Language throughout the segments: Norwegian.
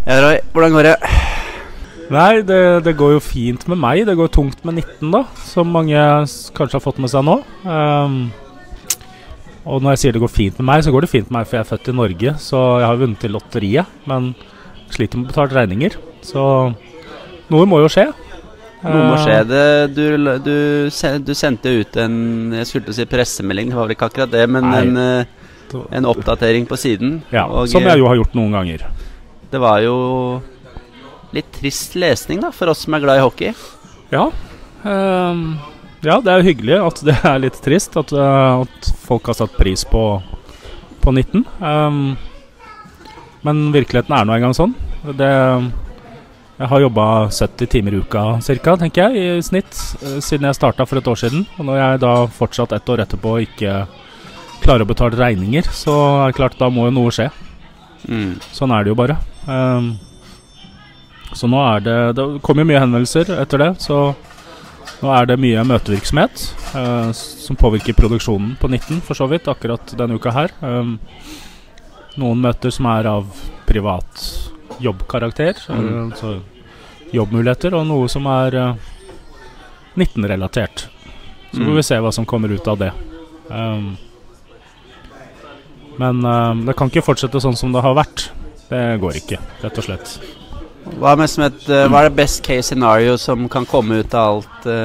Roy, hvordan går det? Nei, det går jo fint med meg. Det går tungt med 19 da, som mange kanskje har fått med seg nå. Og når jeg sier det går fint med meg, så går det fint med meg, for jeg er født i Norge, så jeg har vunnet i lotteriet, men sliter med å betale regninger. Så noe må jo skje. Noe må skje. Du sendte ut jeg skulle til å si pressemelding, det var vel ikke akkurat det, men en oppdatering på siden. Ja, som jeg jo har gjort noen ganger. Det var jo litt trist lesning da, for oss som er glad i hockey. Ja, det er jo hyggelig at det er litt trist, at folk har satt pris på 19. Men virkeligheten er nå en gang sånn. Jeg har jobbet 70 timer i uka cirka, tenker jeg, i snitt, siden jeg startet for et år siden. Og når jeg da fortsatt et år etterpå ikke klarer å betale regninger, så er det klart, da må jo noe skje. Sånn er det jo bare. Så nå det kommer jo mye henvendelser etter det, så nå er det mye møtevirksomhet som påvirker produksjonen på 19 for så vidt, akkurat denne uka her. Noen møter som er av privat jobbkarakter, altså jobbmuligheter, og noe som er 19-relatert. Så får vi se hva som kommer ut av det. Men det kan ikke fortsette sånn som det har vært. Det går ikke, rett og slett. Hva er det best case scenario som kan komme ut av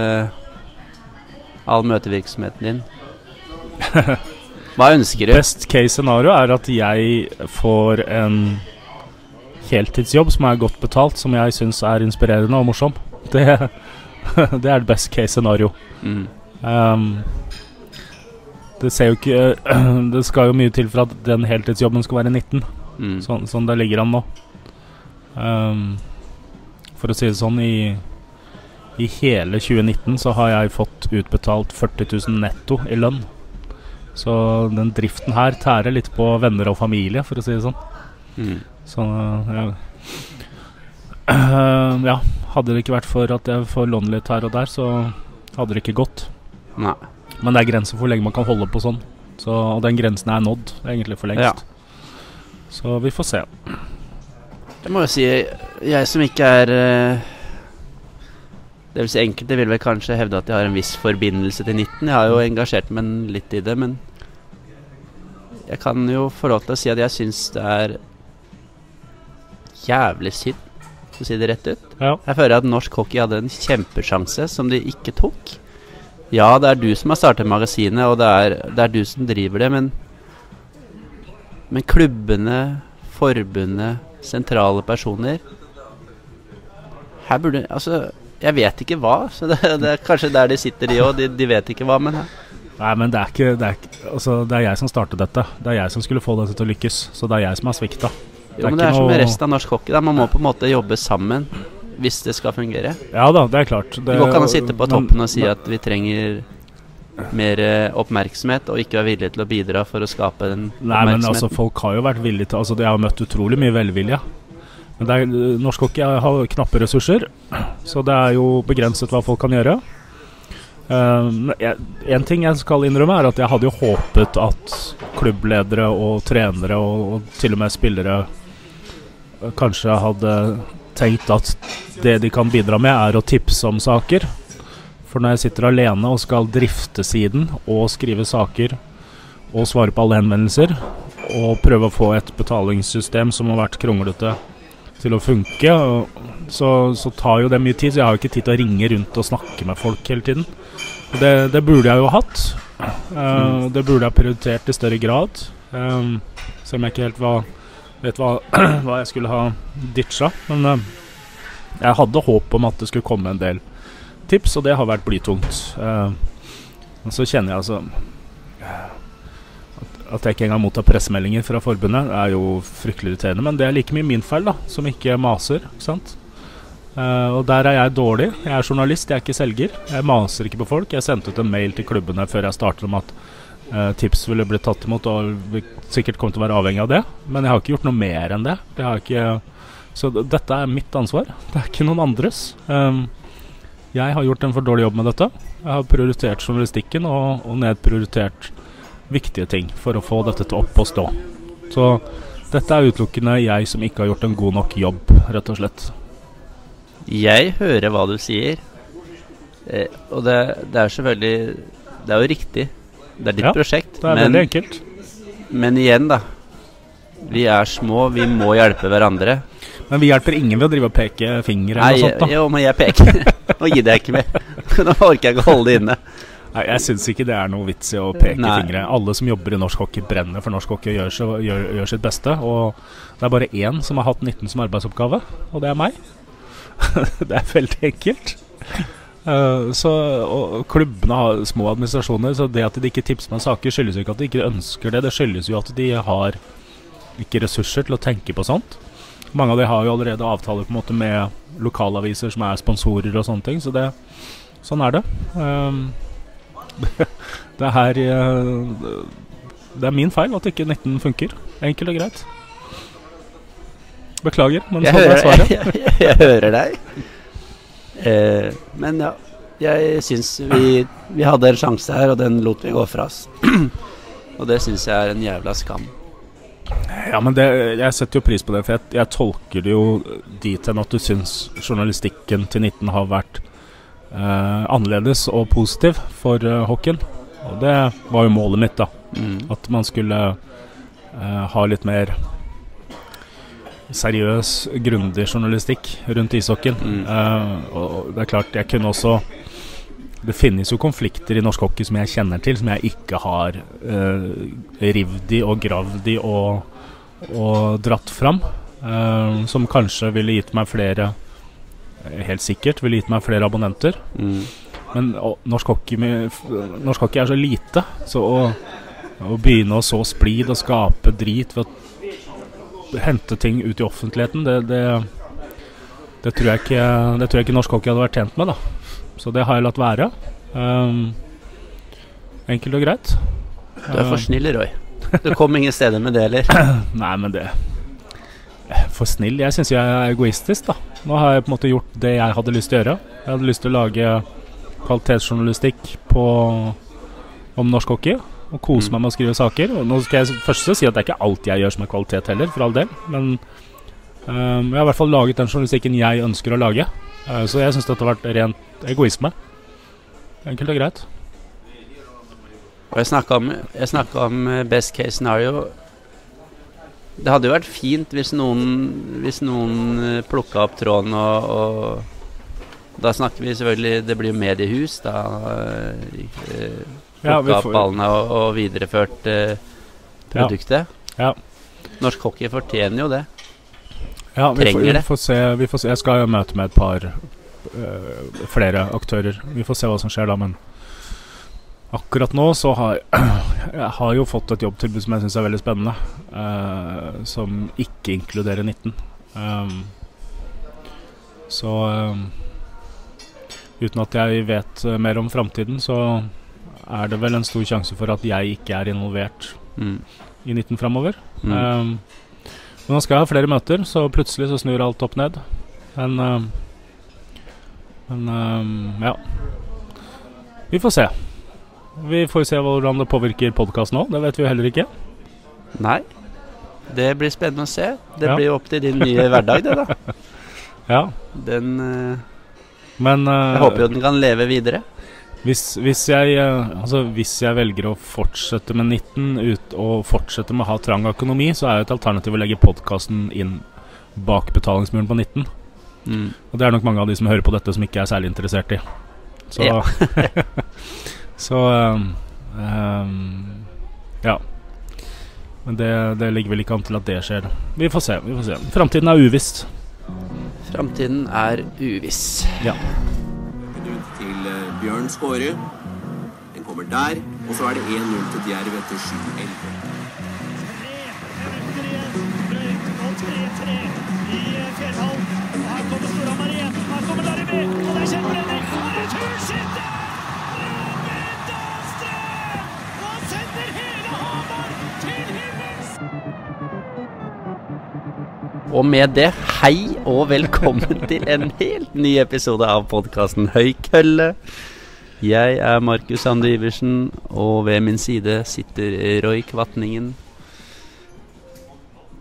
all møtevirksomheten din? Hva ønsker du? Best case scenario er at jeg får en heltidsjobb som er godt betalt, som jeg synes er inspirerende og morsom. Det er det best case scenario. Det ser jo ikke det skal jo mye til for at den heltidsjobben skal være 19, sånn det ligger an nå. For å si det sånn, i hele 2019 så har jeg fått utbetalt 40 000 netto i lønn. Så den driften her tærer litt på venner og familie, for å si det sånn. Så ja, hadde det ikke vært for at jeg får låne litt her og der, så hadde det ikke gått. Nei. Men det er grenser for hvor lenge man kan holde på sånn. Og den grensen er nådd egentlig for lengst. Så vi får se. Jeg må jo si, jeg som ikke er det vil si enkelte vil vel kanskje hevde at jeg har en viss forbindelse til 19. Jeg har jo engasjert meg litt i det, men jeg kan jo få lov til å si at jeg synes det er jævlig synd, for å si det rett ut. Jeg føler at norsk hockey hadde en kjempesjanse som de ikke tok. Ja, det er du som har startet magasinet, og det er du som driver det, men klubbene, forbundet, sentrale personer her burde, altså jeg vet ikke hva, så det er kanskje der de sitter de vet ikke hva, men nei, men det er jeg som startet dette. Det er jeg som skulle få dette til å lykkes, så det er jeg som har sviktet. Jo, men det er som med resten av norsk hockey da. Man må på en måte jobbe sammen hvis det skal fungere. Ja da, det er klart. Det går ikke an å sitte på toppen og si at vi trenger mer oppmerksomhet, og ikke være villige til å bidra for å skape den oppmerksomheten. Nei, men altså, folk har jo vært villige til, altså, de har møtt utrolig mye velvilje. Men norsk hockey har knappe ressurser, så det er jo begrenset hva folk kan gjøre. En ting jeg skal innrømme er at jeg hadde jo håpet at klubbledere og trenere og til og med spillere kanskje hadde tenkt at det de kan bidra med er å tipse om saker. For når jeg sitter alene og skal drifte siden og skrive saker og svare på alle henvendelser og prøve å få et betalingssystem som har vært kronglete til å funke, så tar jo det mye tid, så jeg har jo ikke tid til å ringe rundt og snakke med folk hele tiden. Det burde jeg jo hatt. Det burde jeg prioritert i større grad, selv om jeg ikke helt vet hva jeg skulle ha ditcha. Men jeg hadde håp om at det skulle komme en del tips, og det har vært blytungt. Men så kjenner jeg altså at jeg ikke engang mottar pressemeldinger fra forbundet er jo fryktelig irriterende, men det er like mye min feil da, som ikke maser, ikke sant? Og der er jeg dårlig. Jeg er journalist, jeg er ikke selger. Jeg maser ikke på folk. Jeg sendte ut en mail til klubbene før jeg startet om at tips ville bli tatt imot, og vi sikkert kommer til å være avhengig av det, men jeg har ikke gjort noe mer enn det. Så dette er mitt ansvar. Det er ikke noen andres. Jeg har gjort en for dårlig jobb med dette. Jeg har prioritert journalistikken og nedprioritert viktige ting for å få dette til opp og stå. Så Dette utelukkende jeg som ikke har gjort en god nok jobb, rett og slett. Jeg hører hva du sier, og det selvfølgelig, det jo riktig. Det ditt prosjekt. Det veldig enkelt. Men igjen da, vi små, vi må hjelpe hverandre. Men vi hjelper ingen ved å drive og peke finger eller noe sånt da. Jo, men jeg peker. Nå gidder jeg ikke mer. Nå orker jeg ikke holde det inne. Nei, jeg synes ikke det noe vits i å peke fingre. Alle som jobber i norsk hockey brenner for norsk hockey og gjør sitt beste. Og det bare én som har hatt 19 som arbeidsoppgave, og det meg. Det veldig enkelt. Og klubbene har små administrasjoner, så det at de ikke tipser meg saker skyldes jo ikke at de ikke ønsker det. Det skyldes jo at de har ikke ressurser til å tenke på sånt. Mange av de har jo allerede avtaler på en måte med lokalaviser som sponsorer og sånne ting, så sånn det. Det min feil at ikke 19 funker. Enkelt og greit. Beklager, men sånn svaret. Jeg hører deg. Men ja, jeg synes vi hadde en sjanse her, og den lot vi gå fra oss. Og det synes jeg en jævla skam. Ja, men jeg setter jo pris på det, for jeg tolker det jo dit enn at du synes journalistikken til 19 har vært annerledes og positiv for hockeyen. Og det var jo målet mitt da. At man skulle ha litt mer seriøs, grundig journalistikk rundt ishockeyen. Og det klart, jeg kunne også det finnes jo konflikter i norsk hockey som jeg kjenner til, som jeg ikke har rivd i og gravd i og dratt fram, som kanskje ville gitt meg flere, helt sikkert ville gitt meg flere abonnenter. Men norsk hockey så lite, så å begynne å så splid og skape drit ved å hente ting ut i offentligheten, det tror jeg ikke norsk hockey hadde vært tjent med da. Så det har jeg latt være. Enkelt og greit. Du for snill, Roy. Du kom ingen steder med det, eller? Nei, men det for snill, jeg synes jeg egoistisk da. Nå har jeg på en måte gjort det jeg hadde lyst til å gjøre. Jeg hadde lyst til å lage kvalitetsjournalistikk om norsk hockey og kose meg med å skrive saker. Og nå skal jeg først si at det ikke alt jeg gjør som kvalitet heller, for all del. Men jeg har i hvert fall laget den journalistikken jeg ønsker å lage. Så jeg synes dette har vært rent egoisme. Enkelt og greit. Og jeg snakket om best case scenario. Det hadde jo vært fint hvis noen plukket opp tråden og da snakker vi selvfølgelig, det blir jo mediehus da plukket opp ballene og videreført produktet. Ja. Norsk hockey fortjener jo det. Ja, vi får se. Jeg skal jo møte med et par flere aktører. Vi får se hva som skjer da, men akkurat nå så jeg har jo fått et jobbtilbud som jeg synes veldig spennende, som ikke inkluderer 19. Så uten at jeg vet mer om fremtiden, så det vel en stor sjanse for at jeg ikke involvert i 19 fremover. Men nå skal jeg ha flere møter, så plutselig så snur alt opp ned. Men ja. Vi får se. Vi får se hvordan det påvirker podcasten nå. Det vet vi jo heller ikke. Nei. Det blir spennende å se. Det blir opp til din nye hverdag, det da. Ja. Men jeg håper jo den kan leve videre. Hvis jeg velger å fortsette med 19 og fortsette med å ha trang økonomi, så jo et alternativ å legge podcasten inn bak betalingsmuren på 19. Og det nok mange av de som hører på dette som ikke særlig interessert i. Så, ja. Så ja. Men det ligger vel ikke an til at det skjer. Vi får se. Fremtiden uvisst. Fremtiden uviss. Ja. Til Bjørn Skåre. Den kommer der, og så det 1-0 til Jerv etter 7-11. 3-3 i Fjellhall. Og her kommer Storhamar igjen. Her kommer Larry, og der kjenner Brenner. Og returskytte! Robin Dahlstrøm! Og sender hele Hamar til himmels! Og med det, hei og velkommen til en helt ny episode av podcasten Høykølle. Jeg Markus Sande Iversen, og ved min side sitter Roy Kvatningen.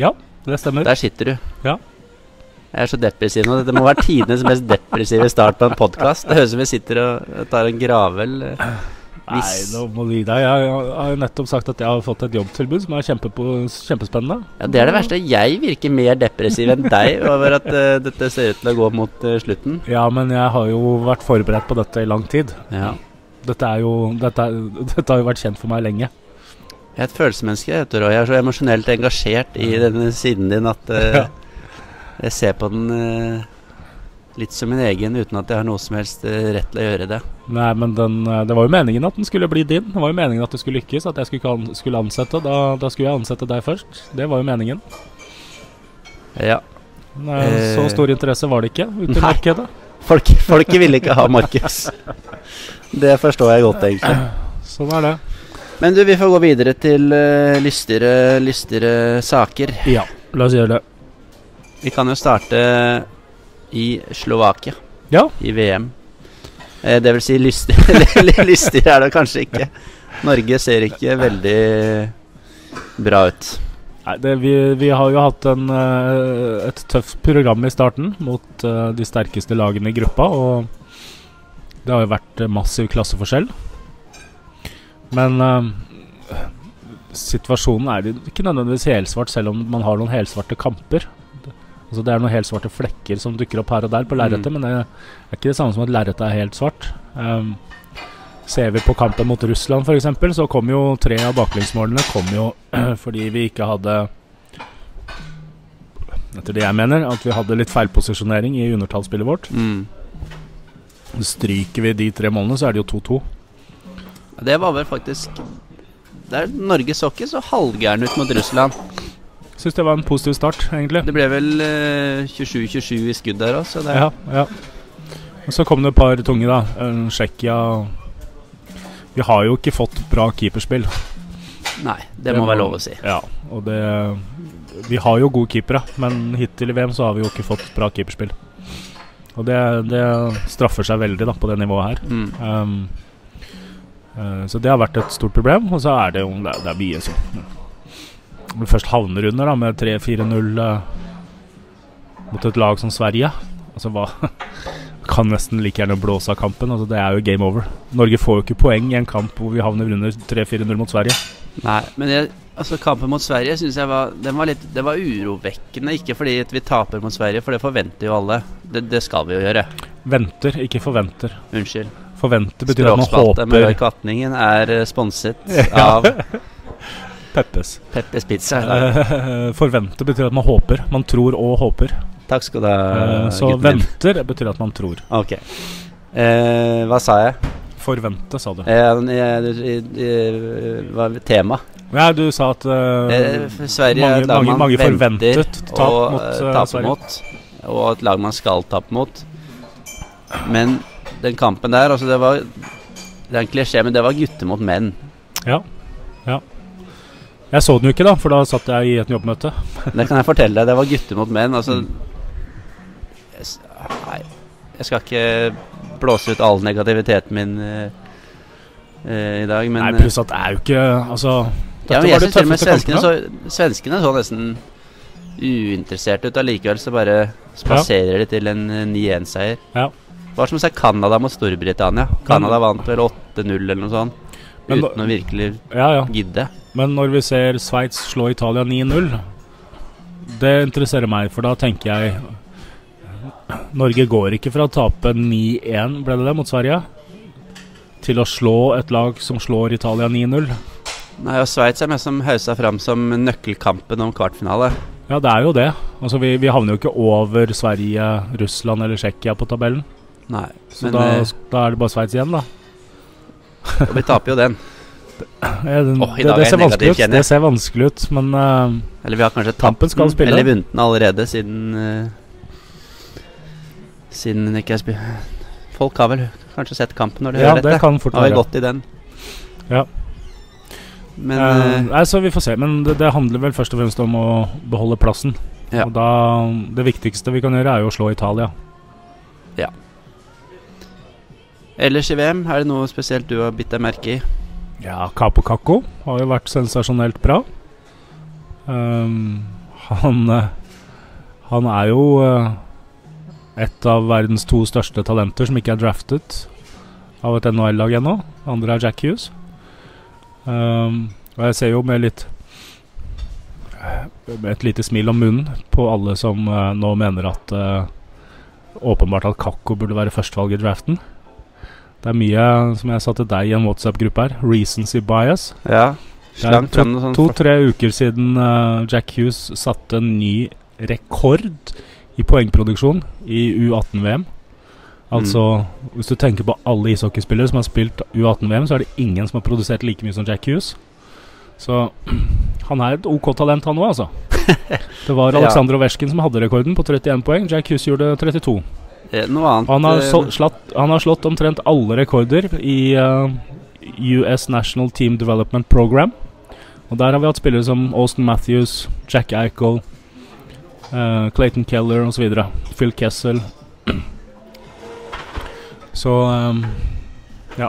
Ja, det stemmer. Der sitter du. Ja. Jeg så depressiv nå. Det må være tidenes mest depressive start på en podcast. Det høres ut som vi sitter og tar en gravel. Nei, nå må du gi deg. Jeg har jo nettopp sagt at jeg har fått et jobbtilbud som er kjempespennende. Ja, det det verste. Jeg virker mer depressiv enn deg over at dette ser ut til å gå mot slutten. Ja, men jeg har jo vært forberedt på dette i lang tid. Ja. Dette har jo vært kjent for meg lenge. Jeg er et følelsesmenneske, vet du, Roy. Jeg er så emosjonelt engasjert i denne siden din at jeg ser på den litt som min egen, uten at jeg har noe som helst rett til å gjøre det. Nei, men det var jo meningen at den skulle bli din. Det var jo meningen at du skulle lykkes, at jeg skulle ansette. Da skulle jeg ansette deg først. Det var jo meningen. Ja. Nei, så stor interesse var det ikke ute i markedet. Folket ville ikke ha Markus. Det forstår jeg godt, egentlig. Sånn er det. Men du, vi får gå videre til lystigere saker. Ja, la oss gjøre det. Vi kan jo starte i Slovakia, Ja. i VM. Det vil si lystigere det kanskje ikke. Norge ser ikke veldig bra ut. Nei, vi har jo hatt et tøft program i starten mot de sterkeste lagene i gruppa, og det har jo vært massiv klasseforskjell. Men situasjonen er ikke nødvendigvis helsvart, selv om man har noen helsvarte kamper. Altså det er noen helsvarte flekker som dukker opp her og der på lerretet, men det er ikke det samme som at lerretet er helt svart. Ser vi på kampen mot Russland for eksempel, så kom jo 3 av baklengsmålene fordi vi ikke hadde, etter det jeg mener, at vi hadde litt feilposisjonering i undertallsspillet vårt. Stryker vi de 3 målene, så er det jo 2-2. Det var vel faktisk der Norge så ikke så halvgæren ut mot Russland. Synes det var en positiv start, egentlig. Det ble vel 27-27 i skudd der også. Ja. Og så kom det et par tunge da. Tsjekkia. Vi har jo ikke fått bra keeperspill. Nei, det må være lov å si. Ja, og vi har jo gode keepere, men hittil i VM så har vi jo ikke fått bra keeperspill. Og det straffer seg veldig da på det nivået her. Så det har vært et stort problem. Og så er det jo det er mye sånn. Når vi først havner under da med 3-4-0 mot et lag som Sverige, altså kan nesten like gjerne blåse av kampen. Altså det er jo game over. Norge får jo ikke poeng i en kamp hvor vi havner under 3-4-0 mot Sverige. Nei, men kampen mot Sverige synes jeg det var urovekkende. Ikke fordi vi taper mot Sverige, for det forventer jo alle. Det skal vi jo gjøre. Venter, ikke forventer. Unnskyld. Forventer betyr at man håper. Språkspalte med Katningen er sponset av Peppes Pizza. Forventer betyr at man håper. Man tror og håper. Takk skal du ha. Så venter betyr at man tror. Ok. Hva sa jeg? Forvente, sa du. Hva var tema? Ja, du sa at Sverige er et lag man venter å tape mot, og et lag man skal tape mot. Men den kampen der, altså det er en klisjé, men det var gutter mot menn. Ja. Jeg så den jo ikke da, for da satt jeg i et jobbmøte. Det kan jeg fortelle deg, det var gutter mot menn. Altså, jeg skal ikke blåse ut all negativiteten min i dag, men nei, pluss at det er jo ikke, altså ja, men jeg synes til og med svenskene så nesten uinteressert ut. Allikevel så bare spaserer de til en 9-1-seier. Ja. Det var som å si Canada mot Storbritannia. Canada vant vel 8-0 eller noe sånt, uten å virkelig gidde. Men når vi ser Sveits slå Italia 9-0, det interesserer meg, for da tenker jeg Norge går ikke fra å tape 9-1, ble det mot Sverige, til å slå et lag som slår Italia 9-0. Nei, og Sveits er mest som hausa fram som nøkkelkampen om kvartfinale. Ja, det er jo det. Altså, vi havner jo ikke over Sverige, Russland eller Tsjekkia på tabellen. Nei. Så da er det bare Sveits igjen, da. Og vi taper jo den. Det ser vanskelig ut. Det ser vanskelig ut, men eller vi har kanskje tapt den, eller vunnet den allerede siden ikke jeg spiller. Folk har vel kanskje sett kampen når de hører dette. Det kan fort være. Har vi gått i den. Ja. Men så vi får se. Men det handler vel først og fremst om å beholde plassen. Ja. Og da, det viktigste vi kan gjøre er jo å slå Italia. Ja. Ellers i VM, er det noe spesielt du har bitt deg merke i? Ja, Capo Kakko har jo vært sensasjonelt bra. Han jo et av verdens 2 største talenter som ikke draftet av et NHL-lag ennå. Andre Jack Hughes. Og jeg ser jo med et lite smil om munnen på alle som nå mener at åpenbart at Kakko burde være førstevalg i draften. Det mye som jeg sa til deg i en WhatsApp-gruppe her, recency bias. Ja, det 2-3 uker siden Jack Hughes satte en ny rekord i poengproduksjon i U18-VM. Altså, hvis du tenker på alle ishockeyspillere som har spilt U18-VM, så det ingen som har produsert like mye som Jack Hughes. Så han et OK talent han også, altså. Det var Alexander Ovechkin som hadde rekorden på 31 poeng. Jack Hughes gjorde 32. Noe annet, han har slått omtrent alle rekorder i US National Team Development Program. Og der har vi hatt spillere som Austin Matthews, Jack Eichel, Clayton Keller og så videre. Phil Kessel. Så ja.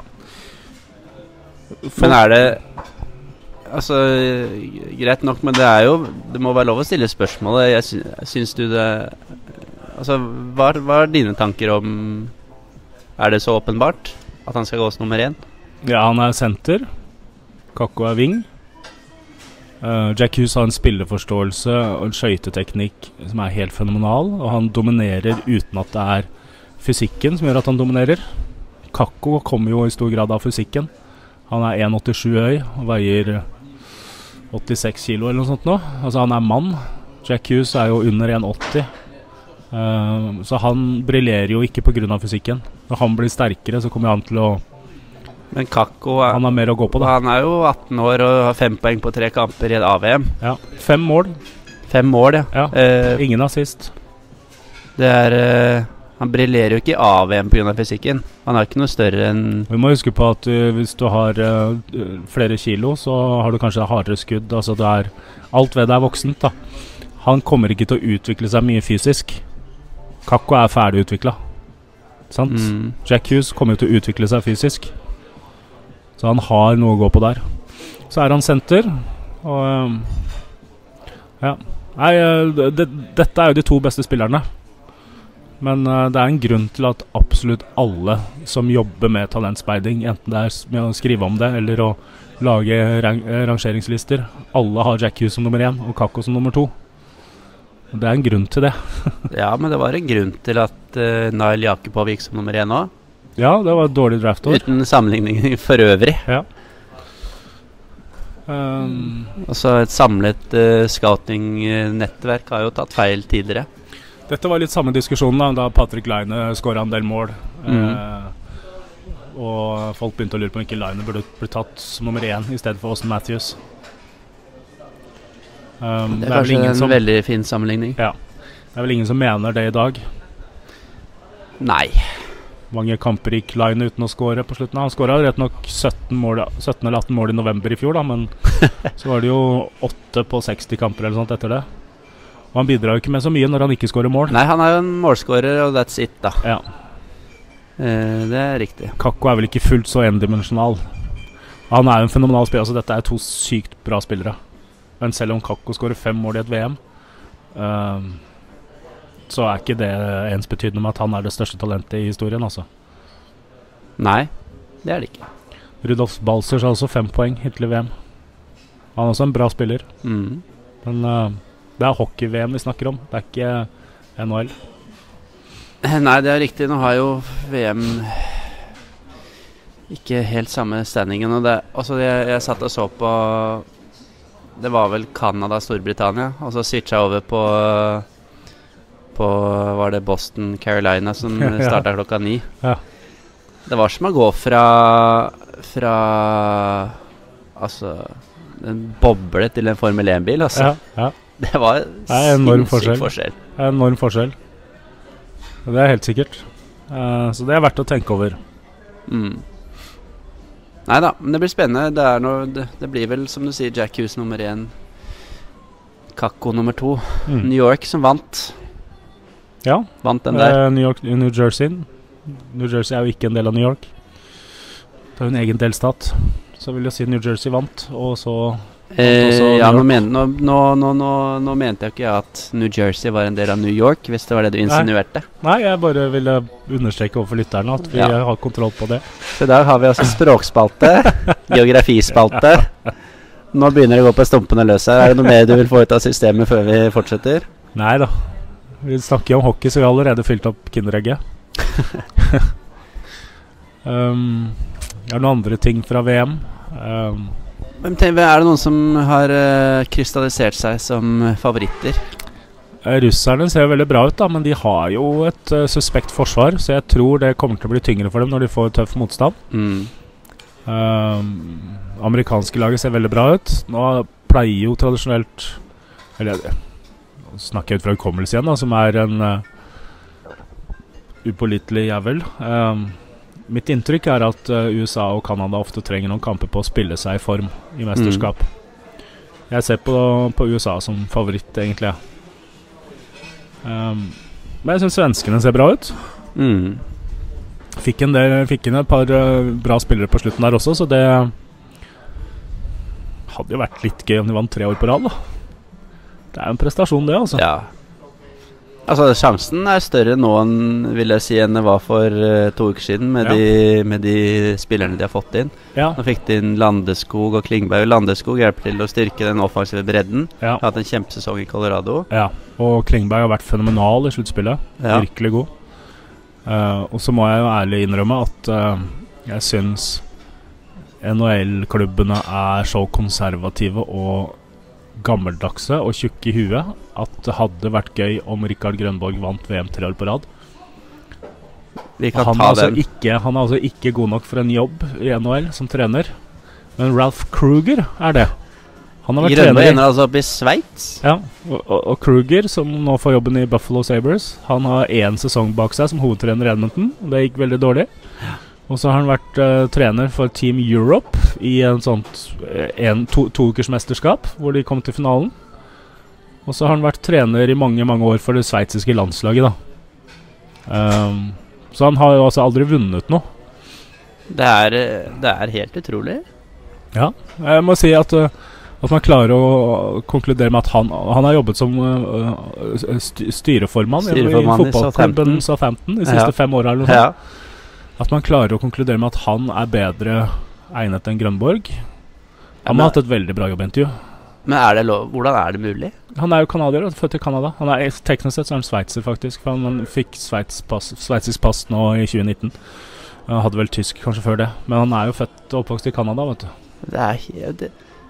Men det altså, greit nok, men det må være lov å stille spørsmålet. Syns du det Altså, hva dine tanker om det så åpenbart at han skal gå som nummer 1? Ja, han senter. Kakko wing. Jack Hughes har en spilleforståelse og en skøyteteknikk som helt fenomenal, og han dominerer uten at det fysikken som gjør at han dominerer. Kakko kommer jo i stor grad av fysikken. Han 1,87 høy og veier 86 kilo eller noe sånt nå. Altså han mann. Jack Hughes jo under 1,80. Så han briljerer jo ikke på grunn av fysikken. Når han blir sterkere, så kommer han til å Men Kakko han har mer å gå på, da. Han jo 18 år og har 5 poeng på 3 kamper i et AVM. Ja, 5 mål. 5 mål, ja. Ingen assist. Det han briljerer jo ikke i AVM på grunn av fysikken. Han ikke noe større enn Vi må huske på at hvis du har flere kilo, så har du kanskje hardere skudd. Altså alt ved det voksent, da. Han kommer ikke til å utvikle seg mye fysisk. Kakko ferdig utviklet. Sant? Jack Hughes kommer jo til å utvikle seg fysisk. Så han har noe å gå på der. Så han senter. Og ja. Nei, dette jo de 2 beste spillerne. Men det en grunn til at absolutt alle som jobber med talentspeiding, enten det med å skrive om det eller å lage rangeringslister, alle har Jack Hughes som nummer 1 og Kakko som nummer 2. Det en grunn til det. Ja, men det var en grunn til at Nail Jakubov gikk som nummer 1 nå. Ja, det var et dårlig draftår. Uten sammenligning for øvrig. Ja. Altså et samlet scouting-nettverk har jo tatt feil tidligere. Dette var litt samme diskusjonen da Patrick Laine skåret en del mål. Og folk begynte å lure på om ikke Laine burde bli tatt som nummer 1 i stedet for Austin Matthews. Det kanskje en veldig fin sammenligning. Ja. Det vel ingen som mener det i dag. Nei. Mange kamper gikk Laine uten å skåre på slutten. Han skåret rett nok 17 eller 18 mål i november i fjor, da, men så var det jo 8 på 60 kamper eller sånt etter det. Og han bidrar jo ikke med så mye når han ikke skårer mål. Nei, han jo en målskårer, og that's it, da. Ja. Det riktig. Kakko vel ikke fullt så endimensjonal. Han jo en fenomenal spiller, altså dette 2 sykt bra spillere. Men selv om Kakko skårer 5 mål i et VM, så ikke det ensbetydende med at han det største talentet i historien, altså. Nei, det det ikke. Rudolf Balcers har også 5 poeng hittil i VM. Han også en bra spiller. Men det hockey-VM vi snakker om. Det ikke NHL. Nei, det riktig. Nå har jo VM ikke helt samme standingen. Og altså jeg satt og så på det var vel Canada, Storbritannia, og så switcha jeg over på var det Boston, Carolina som startet klokka 9. Ja. Det var som å gå fra altså en boble til en Formel 1-bil, altså. Ja. Det var enorm forskjell. Enorm forskjell. Det helt sikkert. Så det verdt å tenke over. Neida, men det blir spennende. Det blir vel, som du sier, Jack Hughes nummer 1, Kakko nummer 2. New York som vant. Ja, vant den der. New Jersey. New Jersey jo ikke en del av New York. Det jo en egen delstat. Så vil jeg si New Jersey vant, og så Ja, nå mente jeg ikke at New Jersey var en del av New York, hvis det var det du insinuerte. Nei, jeg bare ville understreke overfor lytterne at vi har kontroll på det. Så i dag har vi altså språkspalte, geografispalte. Nå begynner det å gå på stumpene løs her. Er det noe mer du vil få ut av systemet før vi fortsetter? Nei da. Vi snakker om hockey, så vi har allerede fylt opp kinderegget. Er det noen andre ting fra VM? Er det noen som har krystallisert seg som favoritter? Russerne ser veldig bra ut da, men de har jo et suspekt forsvar, så jeg tror det kommer til å bli tyngre for dem når de får tøff motstand. Amerikanske laget ser veldig bra ut. Nå pleier jo tradisjonelt, eller snakker jeg ut fra hukommelse igjen da, som er en upålitelig jævel. Mitt inntrykk er at USA og Kanada ofte trenger noen kamper på å spille seg i form i mesterskap. Jeg ser på USA som favoritt, egentlig. Men jeg synes svenskene ser bra ut. Fikk inn et par bra spillere på slutten der også, så det hadde jo vært litt gøy om de vant 3 år på rad da. Det er en prestasjon det, altså. Ja. Altså, sjansen er større nå vil jeg si, enn det var for 2 uker siden med de spillerne de har fått inn. Nå fikk de inn Landeskog og Klingberg. Landeskog hjelper til å styrke den offensive bredden. Har hatt en kjempesesong i Colorado. Ja, og Klingberg har vært fenomenal i sluttspillet. Virkelig god. Og så må jeg jo ærlig innrømme at jeg synes NHL-klubbene er så konservative og gammeldagse og tjukke i huet at det hadde vært gøy om Rikard Grønborg vant VM 3 år på rad. Han er altså ikke god nok for en jobb i NHL som trener, men Ralph Kruger er det. Han har vært Grønborg ender altså opp i Sveits. Ja, og Kruger, som nå får jobben i Buffalo Sabres, han har 1 sesong bak seg som hovedtrener i Edmonton. Det gikk veldig dårlig. Og så har han vært trener for Team Europe i en sånt 2 ukers mesterskap, hvor de kom til finalen. Og så har han vært trener i mange, mange år for det sveitsiske landslaget da. Så han har jo altså aldri vunnet noe. Det er helt utrolig. Ja, jeg må si at man klarer å konkludere med at han har jobbet som styreformann i fotballklubben Southampton de siste 5 årene eller noe sånt. At man klarer å konkludere med at han er bedre egnet enn Grønborg. Han har hatt et veldig bra jobbintervju. Men hvordan er det mulig? Han er jo kanadier, født i Kanada. Han er teknisk sett så er han sveitser faktisk, for han fikk sveitsisk pass nå i 2019. Han hadde vel tysk kanskje før det, men han er jo født og oppvokst i Kanada, vet du.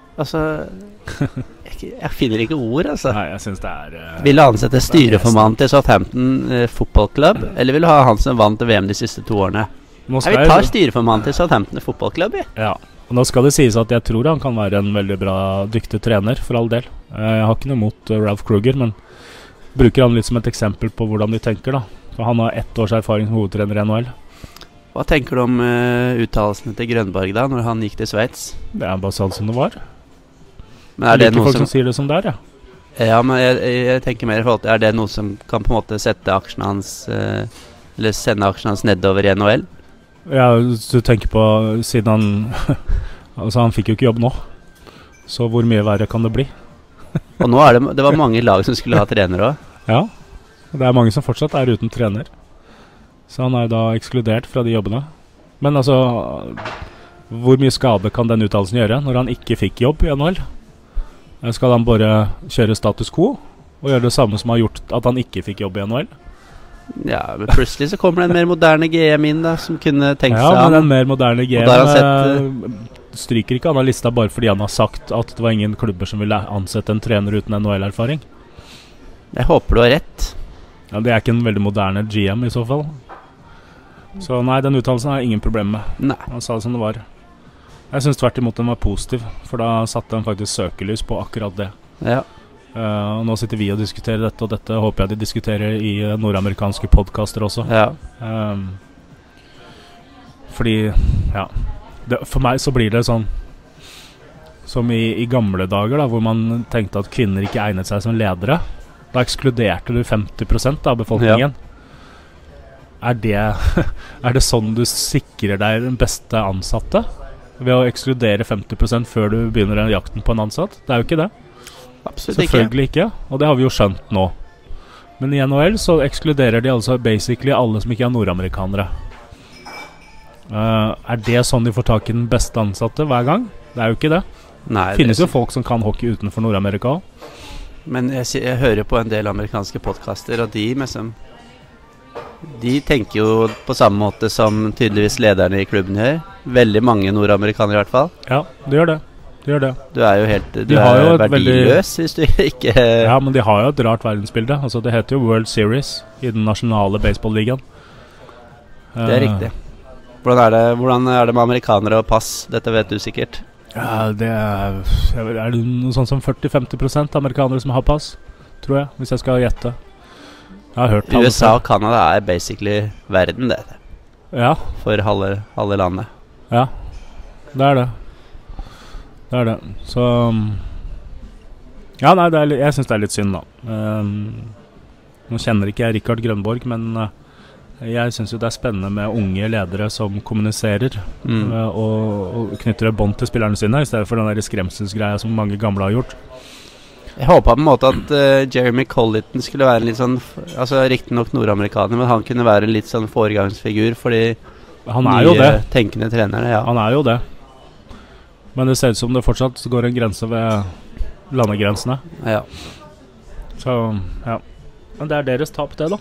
Jeg finner ikke ord, altså. Nei, jeg synes det er Vil du ansette styreformann til Southampton fotballklubb, eller vil du ha han som vant VM de siste 2 årene? Jeg vil ta styreformann til Southampton fotballklubb. Ja, og nå skal det sies at jeg tror han kan være en veldig bra, dyktig trener, for all del. Jeg har ikke noe mot Ralph Kruger, men bruker han litt som et eksempel på hvordan de tenker da. For han har 1 års erfaring som hovedtrener i NHL. Hva tenker du om uttalelsene til Grønborg da, når han gikk til Sveits? Det er bare sånn som det var. Men er det noe folk som sier det som det er, ja. Ja, men jeg tenker mer i forhold til, er det noe som kan på en måte sette aksjene hans, eller sende aksjene hans nedover i NHL? Ja, hvis du tenker på siden han altså han fikk jo ikke jobb nå, så hvor mye verre kan det bli? Og nå det var mange lag som skulle ha trener også. Ja, det er mange som fortsatt er uten trener, så han er da ekskludert fra de jobbene. Men altså, hvor mye skade kan den uttalelsen gjøre når han ikke fikk jobb i NHL? Skal han bare kjøre status quo og gjøre det samme som har gjort at han ikke fikk jobb i NHL? Ja, men plutselig så kommer det en mer moderne GM inn da, som kunne tenkt seg Ja, men den mer moderne GM stryker ikke han av lista bare fordi han har sagt at det var ingen klubber som ville ansette en trener uten NHL-erfaring. Jeg håper du har rett. Ja, det er ikke en veldig moderne GM i så fall. Så nei, den uttalelsen har jeg ingen problem med. Nei. Han sa det som det var. Jeg synes tvert imot den var positiv, for da satte han faktisk søkelys på akkurat det. Ja. Og nå sitter vi og diskuterer dette, og dette håper jeg de diskuterer i nordamerikanske podcaster også. Ja. Fordi, ja, for meg så blir det sånn som i gamle dager da, hvor man tenkte at kvinner ikke egnet seg som ledere. Da ekskluderte du 50% av befolkningen. Ja. Er det sånn du sikrer deg den beste ansatte? ved å ekskludere 50% før du begynner den jakten på en ansatt. Det er jo ikke det. Absolutt ikke. Selvfølgelig ikke, og det har vi jo skjønt nå. Men i NHL så ekskluderer de altså basically alle som ikke er nordamerikanere. Er det sånn de får tak i den beste ansatte hver gang? Det er jo ikke det. Nei, Det finnes jo folk som kan hockey utenfor Nord-Amerika. Men jeg hører på en del amerikanske podcaster, og de tenker jo på samme måte som tydeligvis lederne i klubben gjør. Veldig mange nordamerikanere i hvert fall. Ja, det gjør det. Du er jo helt verdiløs hvis du ikke... Ja, men de har jo et rart verdensbilde. Altså, det heter jo World Series i den nasjonale baseball-ligaen. Det er riktig. Hvordan er det med amerikanere og pass? Dette vet du sikkert. Ja, det er det noe sånn som 40-50% amerikanere som har pass, tror jeg, hvis jeg skal gjette. Jeg har hørt USA og Canada er basically verden, det. Ja. For halve landet. Ja, det er det. Det er det. Så ja, nei, jeg synes det er litt synd da. Nå kjenner ikke jeg Rikard Grønborg, men jeg synes jo det er spennende med unge ledere som kommuniserer og knytter et bånd til spillerne sine, i stedet for den der skremselsgreia som mange gamle har gjort. Jeg håpet på en måte at Jeremy Colliton skulle være en litt sånn, altså riktig nok nordamerikaner, men han kunne være en litt sånn foregangsfigur for de nye tenkende trenerne. Ja. Han er jo det. Men det ser ut som det fortsatt går en grense ved landegrensene. Ja. Så, ja. Men det er deres tap det da.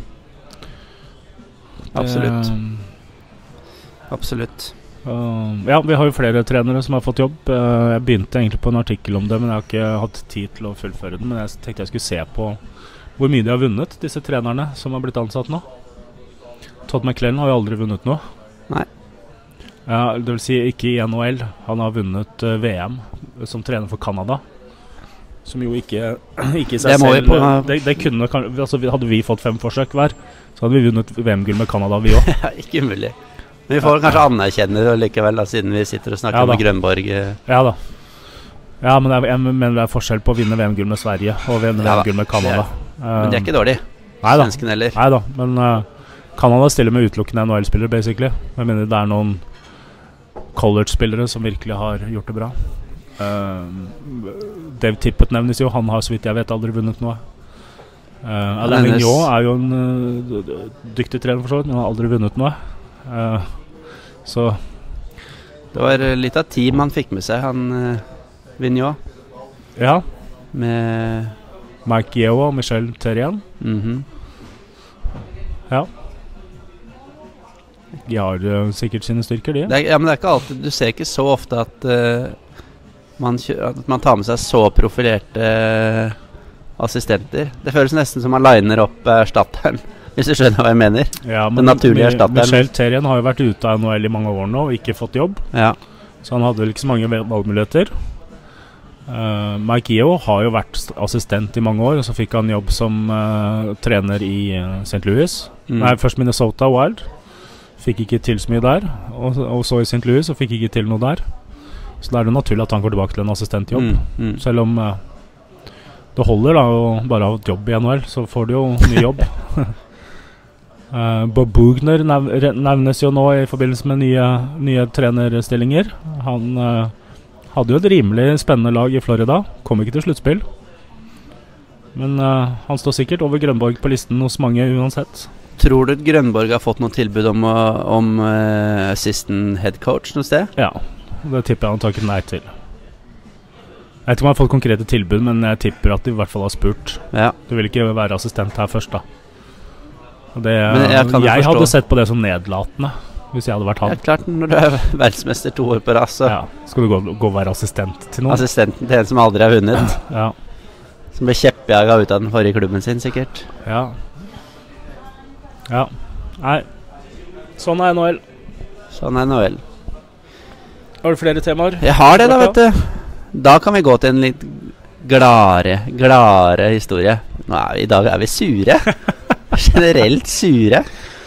Absolutt. Absolutt. Ja, vi har jo flere trenere som har fått jobb. Jeg begynte egentlig på en artikkel om det, men jeg har ikke hatt tid til å fullføre den. Men jeg tenkte jeg skulle se på hvor mye de har vunnet, disse trenerne som har blitt ansatt nå. Todd McLellan har jo aldri vunnet noe. Nei. Ja, det vil si ikke i NHL. Han har vunnet VM som trener for Canada, som jo ikke i seg selv det kunne, altså hadde vi fått 5 forsøk hver, så hadde vi vunnet VM-gull med Canada vi også. Ja, ikke mulig. Men vi får kanskje anerkjenne det likevel da, siden vi sitter og snakker med Grønborg. Ja da. Ja, men det er forskjell på å vinne VM-gull med Sverige og vinne VM-gull med Canada. Men det er ikke dårlig. Svensken heller. Neida, men Canada stiller med utelukkende NHL-spillere basically. Jeg mener det er noen college-spillere som virkelig har gjort det bra. Dave Tippett nevnes jo. Han har så vidt jeg vet aldri vunnet noe. Alain Vigneault er jo en dyktig trener for så vidt, men han har aldri vunnet noe. Så det var litt av team han fikk med seg, han Vigneault. Ja. Med Mike Yeo og Michel Therrien. Ja. De har sikkert sine styrker, de. Ja, men det er ikke alltid. Du ser ikke så ofte at man tar med seg så profilerte assistenter. Det føles nesten som man liner opp erstatteren, hvis du skjønner hva jeg mener. Ja, men den naturlige erstatteren. Michel Therrien har jo vært ute av NHL i mange år nå og ikke fått jobb. Ja. Så han hadde ikke så mange valgmuligheter. Mike Yeo har jo vært assistent i mange år, og så fikk han jobb som trener i St. Louis. Nei, først Minnesota Wild. Fikk ikke til så mye der, og så i St. Louis og fikk ikke til noe der. Så da er det naturlig at han går tilbake til en assistentjobb. Selv om det holder da å bare ha et jobb i NHL, så får du jo ny jobb. Bob Bugner nevnes jo nå i forbindelse med nye trenerstillinger. Han hadde jo et rimelig spennende lag i Florida. Kom ikke til sluttspill. Men han står sikkert over Grønborg på listen hos mange uansett. Tror du Grønborg har fått noe tilbud om assistant head coach noe sted? Ja, det tipper jeg han takket nei til. Jeg vet ikke om jeg har fått konkrete tilbud, men jeg tipper at de i hvert fall har spurt. Ja. Du vil ikke være assistent her først da. Jeg hadde sett på det som nedlatende hvis jeg hadde vært han. Helt klart, når du er verdensmester 2 år på ras, så skal du gå og være assistent til noen? Assistenten til en som aldri har vunnet. Ja. Som ble kjeppjaget ut av den forrige klubben sin, sikkert. Ja. Ja. Nei. Sånn er NHL. Sånn er NHL. Har du flere temaer? Jeg har det da, vet du. Da kan vi gå til en litt gladere historie. I dag er vi sure. Generelt sure.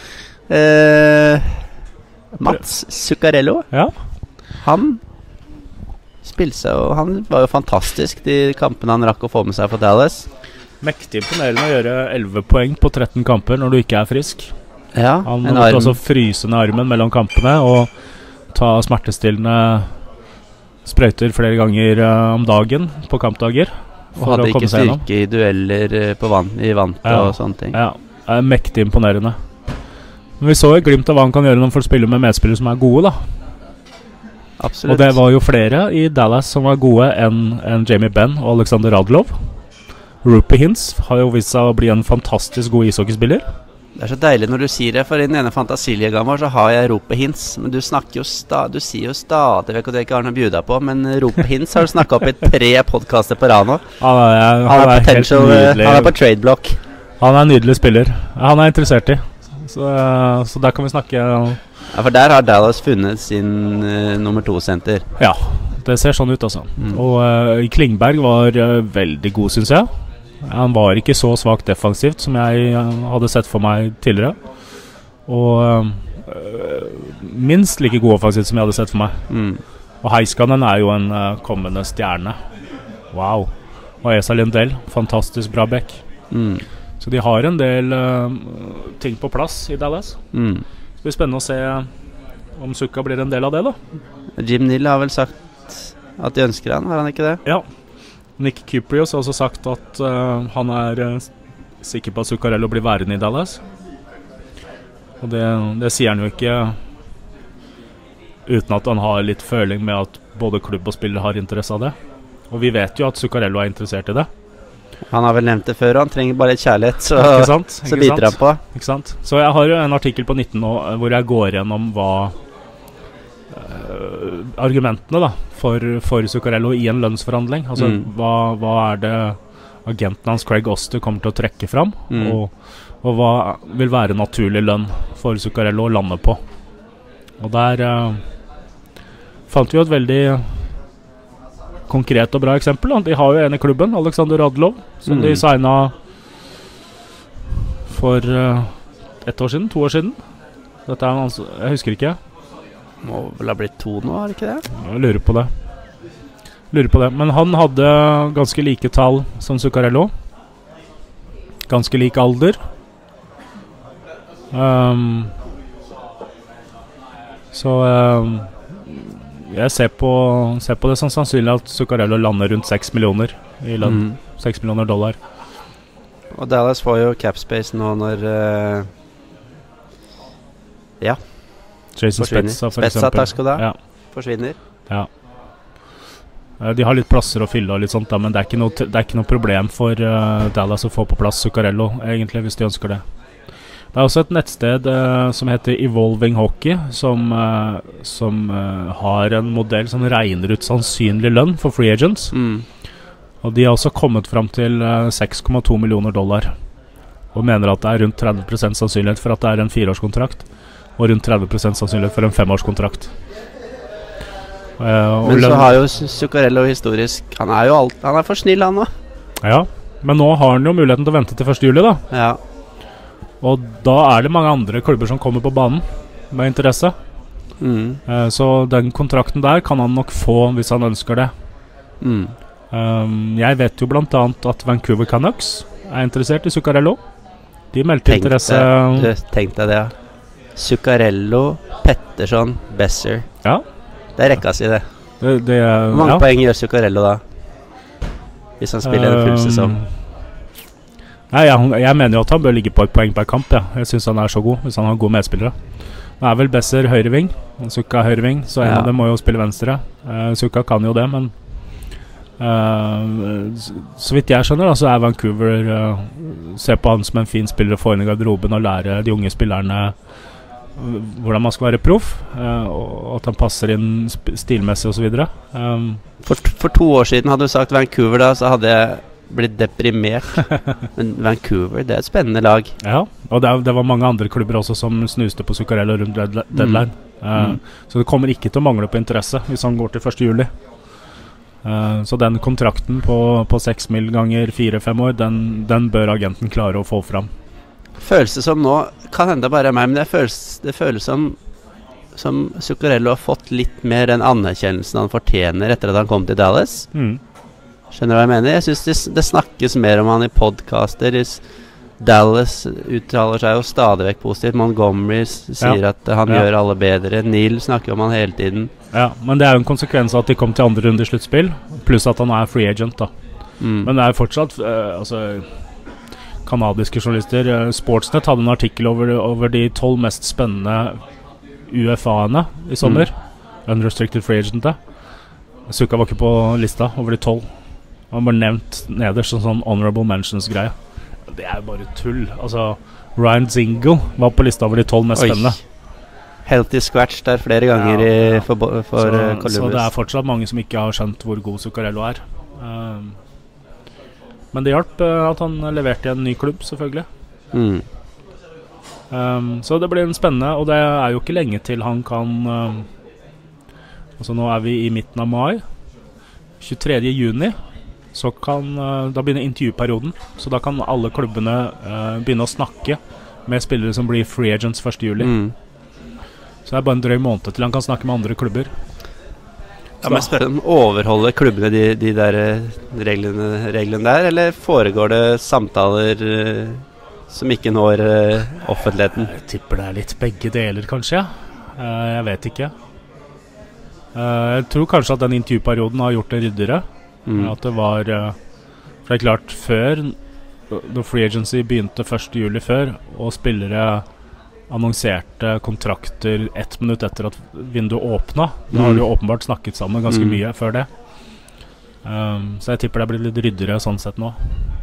Mats Zuccarello. Ja. Han spilte seg, og han var jo fantastisk de kampene han rakk å få med seg for Dallas. Mektig imponerende å gjøre 11 poeng på 13 kamper når du ikke er frisk. Ja, han måtte altså fryse ned armen mellom kampene, og ta smertestillende sprøyter flere ganger om dagen på kampdager. Hadde ikke styrke i dueller i vant og sånne ting. Ja, det er mektig imponerende. Men vi så jo glimt av hva han kan gjøre når han får spille med medspillere som er gode, da. Absolutt. Og det var jo flere i Dallas som var gode enn Jamie Benn og Alexander Radulov. Rupert Hintz har jo vist seg å bli en fantastisk god ishockeyspiller. Det er så deilig når du sier det, for i den ene fantasiligaen vår så har jeg Rupert Hintz, men du snakker jo du sier jo stadig vekk at du ikke har noe å bjuda på, men Rupert Hintz har du snakket opp i 3 podcaster på rad nå. Han er potential, han er på trade-block. Han er en nydelig spiller. Han er interessert i. Så der kan vi snakke. Ja, for der har Dallas funnet sin nummer 2-senter. Ja, det ser sånn ut altså. Og Klingberg var veldig god, synes jeg. Han var ikke så svagt defensivt som jeg hadde sett for meg tidligere. Og minst like god offensivt som jeg hadde sett for meg. Og Heiskanen er jo en kommende stjerne. Wow. Og Esa Lindell, fantastisk bra back. Så de har en del ting på plass i Dallas. Det blir spennende å se om Zucca blir en del av det, da. Jim Nill har vel sagt at de ønsker han, har han ikke det? Ja. Nick Kyprios har også sagt at han er sikker på at Zuccarello blir værende i Dallas. Og det sier han jo ikke uten at han har litt føling med at både klubb og spiller har interesse av det. Og vi vet jo at Zuccarello er interessert i det. Han har vel nevnt det før, og han trenger bare litt kjærlighet, så, så biter han på. Ikke sant? Så jeg har jo en artikkel på 19 nå hvor jeg går gjennom hva argumentene da for Zuccarello i en lønnsforhandling. Altså hva er det agenten hans Craig Oster kommer til å trekke fram, og hva vil være naturlig lønn for Zuccarello å lande på. Og der fant vi jo et veldig konkret og bra eksempel da. De har jo en i klubben, Alexander Radulov, som de signet for 1 år siden, 2 år siden. Dette er jeg husker ikke. Må vel ha blitt 2 nå, er det ikke det? Jeg lurer på det. Men han hadde ganske like tall som Zuccarello. Ganske lik alder. Jeg ser på det som sannsynlig at Zuccarello lander rundt 6 millioner i lønn. 6 millioner dollar. Og Dallas får jo capspace nå når Jason Spezza, for eksempel. Takk skal du ha. Forsvinner. Ja. De har litt plasser å fylle og litt sånt da, men det er ikke noe problem for Dallas å få på plass Zuccarello, egentlig, hvis de ønsker det. Det er også et nettsted som heter Evolving Hockey, som har en modell som regner ut sannsynlig lønn for free agents. Og de har også kommet fram til 6,2 millioner dollar, og mener at det er rundt 30% sannsynlighet for at det er en 4-årskontrakt, og rundt 30% sannsynlighet for en 5-årskontrakt. Men så har jo Zuccarello historisk, han er for snill han nå. Ja, men nå har han jo muligheten til å vente til 1. juli da. Ja. Og da er det mange andre klubber som kommer på banen med interesse. Så den kontrakten der kan han nok få hvis han ønsker det. Jeg vet jo blant annet at Vancouver Canucks er interessert i Zuccarello. De meldte interesse. Tenk deg det, ja. Zuccarello, Pettersson, Besser. Ja. Det er rekka si det. Hvor mange poeng gjør Zuccarello da? Hvis han spiller en full sesong? Nei, jeg mener jo at han bør ligge på et poeng per kamp. Jeg synes han er så god, hvis han har gode medspillere. Det er vel Besser høyreving, Zucca høyreving, så en av dem må jo spille venstre. Zucca kan jo det, men så vidt jeg skjønner da, så er Vancouver ser på han som en fin spiller å få inn i garderoben og lære de unge spillerne hvordan man skal være proff, og at han passer inn stilmessig og så videre. For 2 år siden hadde du sagt Vancouver da, så hadde jeg blitt deprimert. Men Vancouver, det er et spennende lag. Ja, og det var mange andre klubber også som snuste på Zuccarello rundt deadline. Så det kommer ikke til å mangle på interesse hvis han går til 1. juli. Så den kontrakten på 6 mil ganger 4-5 år, den bør agenten klare å få fram. Føles det som nå, kan hende bare meg, men det føles som Zuccarello har fått litt mer den anerkjennelsen han fortjener etter at han kom til Dallas. Skjønner du hva jeg mener? Jeg synes det snakkes mer om han i podcaster. Dallas uttaler seg jo stadig vekk positivt. Montgomery sier at han gjør alle bedre. Neil snakker om han hele tiden. Ja, men det er jo en konsekvens av at de kom til andre runde i sluttspill, pluss at han er free agent, da. Men det er fortsatt kanadiske journalister. Sportsnet hadde en artikkel over de 12 mest spennende UFA-ene i sommer. Unrestricted free agent. Suka var ikke på lista over de 12. Han var nevnt nederst som sånn honorable mentions-greie. Det er bare tull. Altså, Ryan Zingle var på lista over de 12 mest spennende. Healthy scratch der flere ganger for Columbus. Så det er fortsatt mange som ikke har skjønt hvor god Zuccarello er. Men det hjalp at han leverte i en ny klubb, selvfølgelig. Så det blir en spennende, og det er jo ikke lenge til han kan altså nå er vi i midten av mai. 23. juni så kan da begynner intervjuperioden, så da kan alle klubbene begynne å snakke med spillere som blir free agents 1. juli. Så det er bare en drøy måned til han kan snakke med andre klubber. Ja, men spør om overholder klubbene de der reglene der, eller foregår det samtaler som ikke når offentligheten? Jeg tipper det er litt begge deler, kanskje. Jeg vet ikke. Jeg tror kanskje at den intervjuperioden har gjort det ryddigere. At det var for det er klart, før da Free Agency begynte 1. juli før, og spillere annonserte kontrakter 1 minutt etter at vinduet åpnet, da har de jo åpenbart snakket sammen ganske mye før det. Så jeg tipper det blir litt ryddigere sånn sett nå.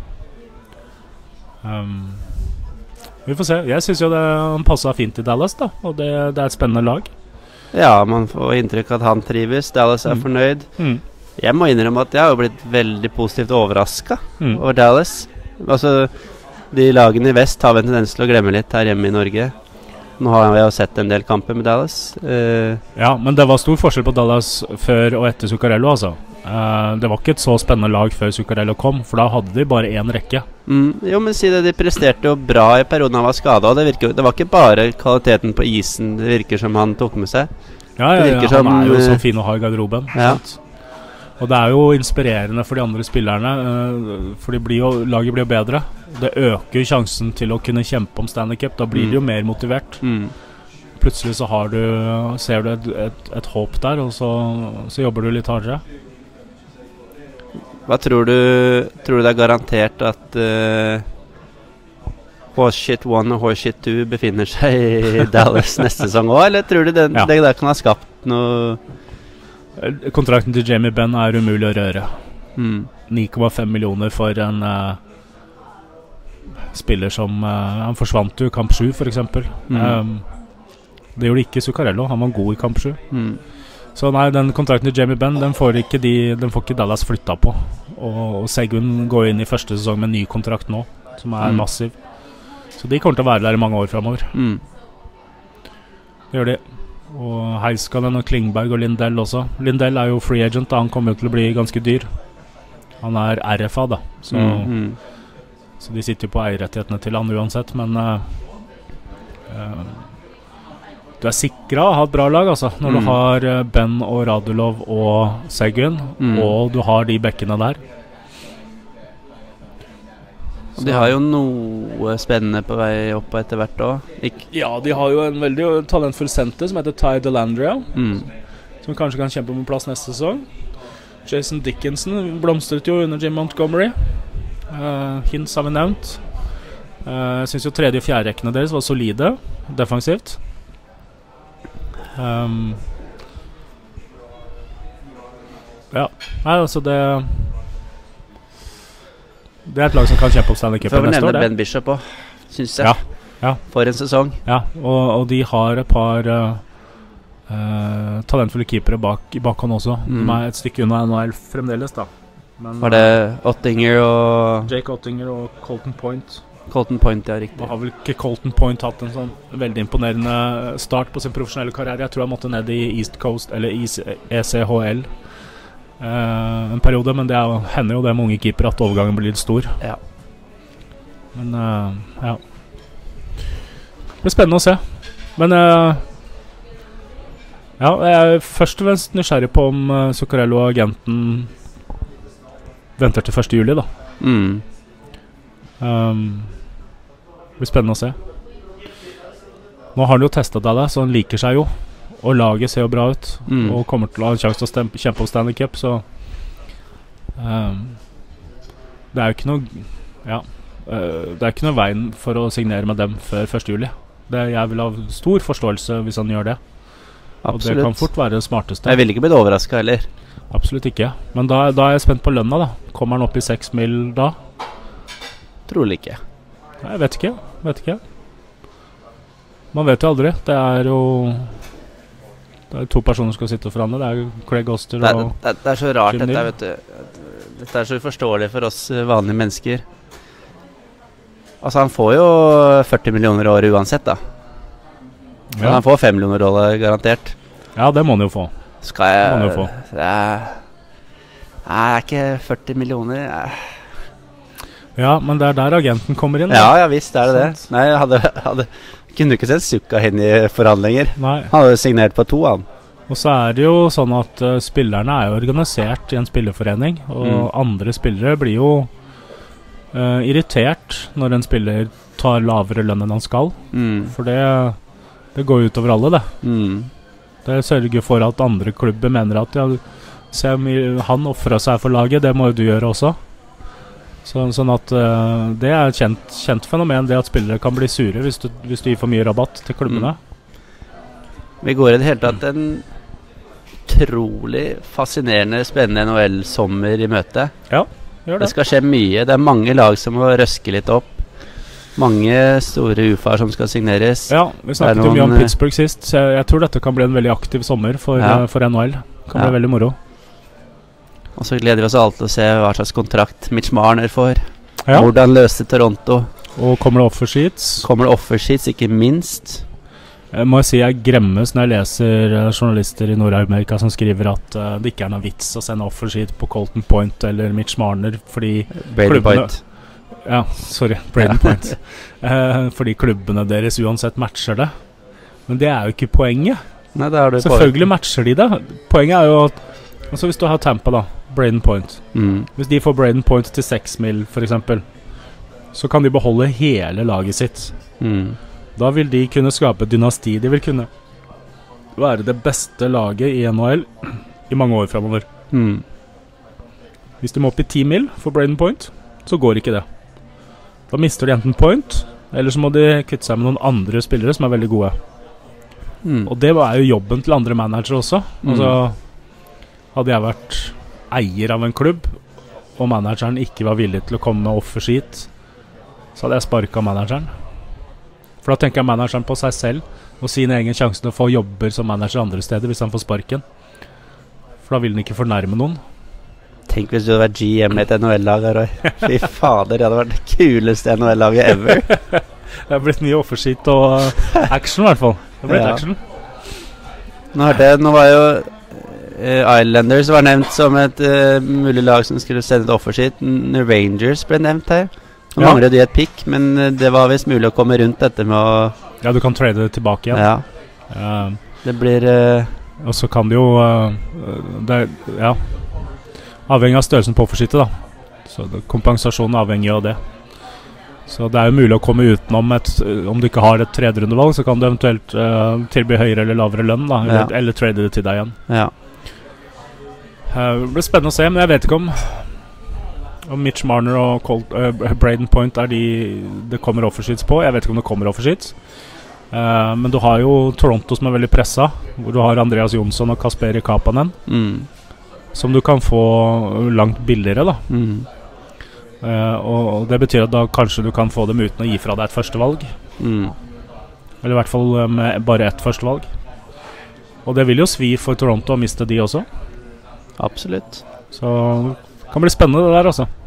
Vi får se. Jeg synes jo han passet fint i Dallas da, og det er et spennende lag. Ja, man får inntrykk at han trives. Dallas er fornøyd. Jeg må innrømme at jeg har jo blitt veldig positivt overrasket over Dallas. Altså, de lagene i vest har vi en tendens til å glemme litt her hjemme i Norge. Nå har vi jo sett en del kamper med Dallas. Ja, men det var stor forskjell på Dallas før og etter Zuccarello, altså. Det var ikke et så spennende lag før Zuccarello kom, for da hadde de bare én rekke. Jo, men si det, de presterte jo bra i perioden han var skadet, og det var ikke bare kvaliteten på isen det virker som han tok med seg. Ja, han er jo så fin å ha i garderoben. Sant? Og det er jo inspirerende for de andre spillerne, for laget blir jo bedre. Det øker sjansen til å kunne kjempe om Stanley Cup. Da blir de jo mer motivert. Plutselig så ser du et håp der, og så jobber du litt hardere. Hva tror du det er garantert at Horseshit 1 og Horseshit 2 befinner seg i Dallas neste sesong også, eller tror du det der kan ha skapt noe? Kontrakten til Jamie Benn er umulig å røre. 9,5 millioner for en spiller som han forsvant jo i kamp 7 for eksempel. Det gjorde ikke Zuccarello. Han var god i kamp 7. Så nei, den kontrakten til Jamie Benn den får ikke Dallas flytta på. Og Seguin går inn i første sesong med en ny kontrakt nå, som er massiv. Så de kommer til å være der i mange år fremover. Det gjør de. Og Heiskanen og Klingberg og Lindell også. Lindell er jo free agent da. Han kommer jo til å bli ganske dyr. Han er RFA da, så de sitter jo på eierrettighetene til han uansett. Men du er sikret å ha et bra lag altså, når du har Ben og Radulov og Seguin, og du har de bekkene der. De har jo noe spennende på vei opp etter hvert også. Ja, de har jo en veldig talentfull senter som heter Ty Dellandrea, som kanskje kan kjempe om en plass neste sesong. Jason Dickinson blomstret jo under Jim Montgomery. Hintz har vi nevnt. Jeg synes jo tredje- og fjerde rekkene deres var solide, defensivt. Ja, nei, altså det er et lag som kan kjempe opp Stanley Cup neste år. For å nevne Ben Bishop også, synes jeg. Ja. For en sesong. Ja, og de har et par talentfulle keepere bak han også. De er et stykke unna NHL fremdeles da. Men, var det Ottinger og Jake Ottinger og Colton Point? Colton Point, ja, riktig. Nå har vel ikke Colton Point hatt en sånn veldig imponerende start på sin profesjonelle karriere. Jeg tror han måtte ned i East Coast eller ECHL en periode, men det hender jo det med unge keeper at overgangen blir litt stor. Ja. Men ja, det blir spennende å se. Men ja, jeg er først og fremst nysgjerrig på om Zuccarello og agenten venter til 1. juli da. Det blir spennende å se. Nå har han jo testet deg det, så han liker seg jo. Og laget ser jo bra ut. Og kommer til å ha en sjanse til å kjempe om Stanley Cup, så det er jo ikke noe det er ikke noe veien for å signere med dem før 1. juli. Jeg vil ha stor forståelse hvis han gjør det. Absolutt. Og det kan fort være det smarteste. Jeg vil ikke bli overrasket heller. Absolutt ikke. Men da er jeg spent på lønna da. Kommer han opp i 6 mil da? Trolig ikke. Jeg vet ikke. Man vet jo aldri. Det er 2 personer som skal sitte og forhandle. Det er jo Craig Oster og det er så rart Jim dette, Neal. vet du. Dette er så uforståelig for oss vanlige mennesker. Altså, han får jo 40 millioner i året uansett, da. Ja. Han får 5 millioner dollar garantert. Ja, det må han jo få. Skal jeg... Det må han jo få. Det er ikke 40 millioner. Ja, men det er der agenten kommer inn. Ja, visst er det det. Nei, jeg kunne ikke sett Sukka inn i forhandlinger. Nei. Han hadde jo signert på 2, han. Og så er det jo sånn at spillerne er jo organisert i en spillerforening, og andre spillere blir jo irritert når en spiller tar lavere lønn enn han skal. For det går ut over alle, det. Det sørger for at andre klubber mener at se om han offrer seg for laget, det må jo du gjøre også. Sånn at det er et kjent fenomen, det at spillere kan bli sure hvis du gir for mye rabatt til klubbene. Vi går i det hele tatt en utrolig fascinerende, spennende NHL-sommer i møte. Ja, gjør det. Det skal skje mye. Det er mange lag som må røske litt opp. Mange store UFA-er som skal signeres. Ja, vi snakket jo mye om Pittsburgh sist, så jeg tror dette kan bli en veldig aktiv sommer for NHL. Det kan bli veldig moro. Og så gleder vi oss alltid til å se hva slags kontrakt Mitch Marner får. Ja. Hvordan løste Toronto. Og kommer det offersheets? Kommer det offersheets, ikke minst. Jeg må si jeg gremmes når jeg leser journalister i Nord-Amerika som skriver at det ikke er noe vits å sende offersheet på Colton Point eller Mitch Marner, fordi Braden Point. Ja, sorry, Braden Point. Fordi klubbene deres uansett matcher det. Men det er jo ikke poenget. Nei, det er det. Selvfølgelig matcher de det. Poenget er jo at altså hvis du har Tampa da, Braden Point. Hvis de får Braden Point til 6 mil for eksempel, så kan de beholde hele laget sitt. Da vil de kunne skape et dynasti. De vil kunne være det beste laget i NHL i mange år fremover. Hvis de må opp i 10 mil for Braden Point, så går ikke det. Da mister de enten point, eller så må de kutte seg med noen andre spillere som er veldig gode. Og det er jo jobben til andre managere også. Altså, hadde jeg vært eier av en klubb, og manageren ikke var villig til å komme med offersheet, så hadde jeg sparket manageren. For da tenker jeg manageren på seg selv og sin egen sjanse til å få jobber som manager andre steder hvis han får sparken. For da vil han ikke fornærme noen. Tenk hvis du hadde vært GM i et NHL-lag, Roy. Fy fader, det hadde vært det kuleste NHL-laget ever. Det har blitt mye offersheet og action i hvert fall. Det har blitt action. Nå var jo Islanders var nevnt som et mulig lag som skulle sende et offersheet. Rangers ble nevnt her. Nå mangler de et pick, men det var visst mulig å komme rundt dette med å... Ja, du kan trade det tilbake igjen. Ja. Det blir... Og så kan det jo... avhengig av størrelsen på offersheetet da. Så kompensasjonen avhenger av det. Så det er jo mulig å komme utenom om du ikke har et tredjerundevalg, så kan du eventuelt tilby høyere eller lavere lønn da, eller trade det til deg igjen. Ja. Det blir spennende å se, men jeg vet ikke om Mitch Marner og Braden Point er det kommer offersheets på. Jeg vet ikke om det kommer offersheets. Men du har jo Toronto som er veldig presset, hvor du har Andreas Jonsson og Kasperi Kapanen, som du kan få langt billigere da. Og det betyr at da kanskje du kan få dem uten å gi fra deg et førstevalg. Eller i hvert fall med bare ett førstevalg. Og det vil jo svi for Toronto å miste de også. Absolutt. Så det kan bli spennende det der altså.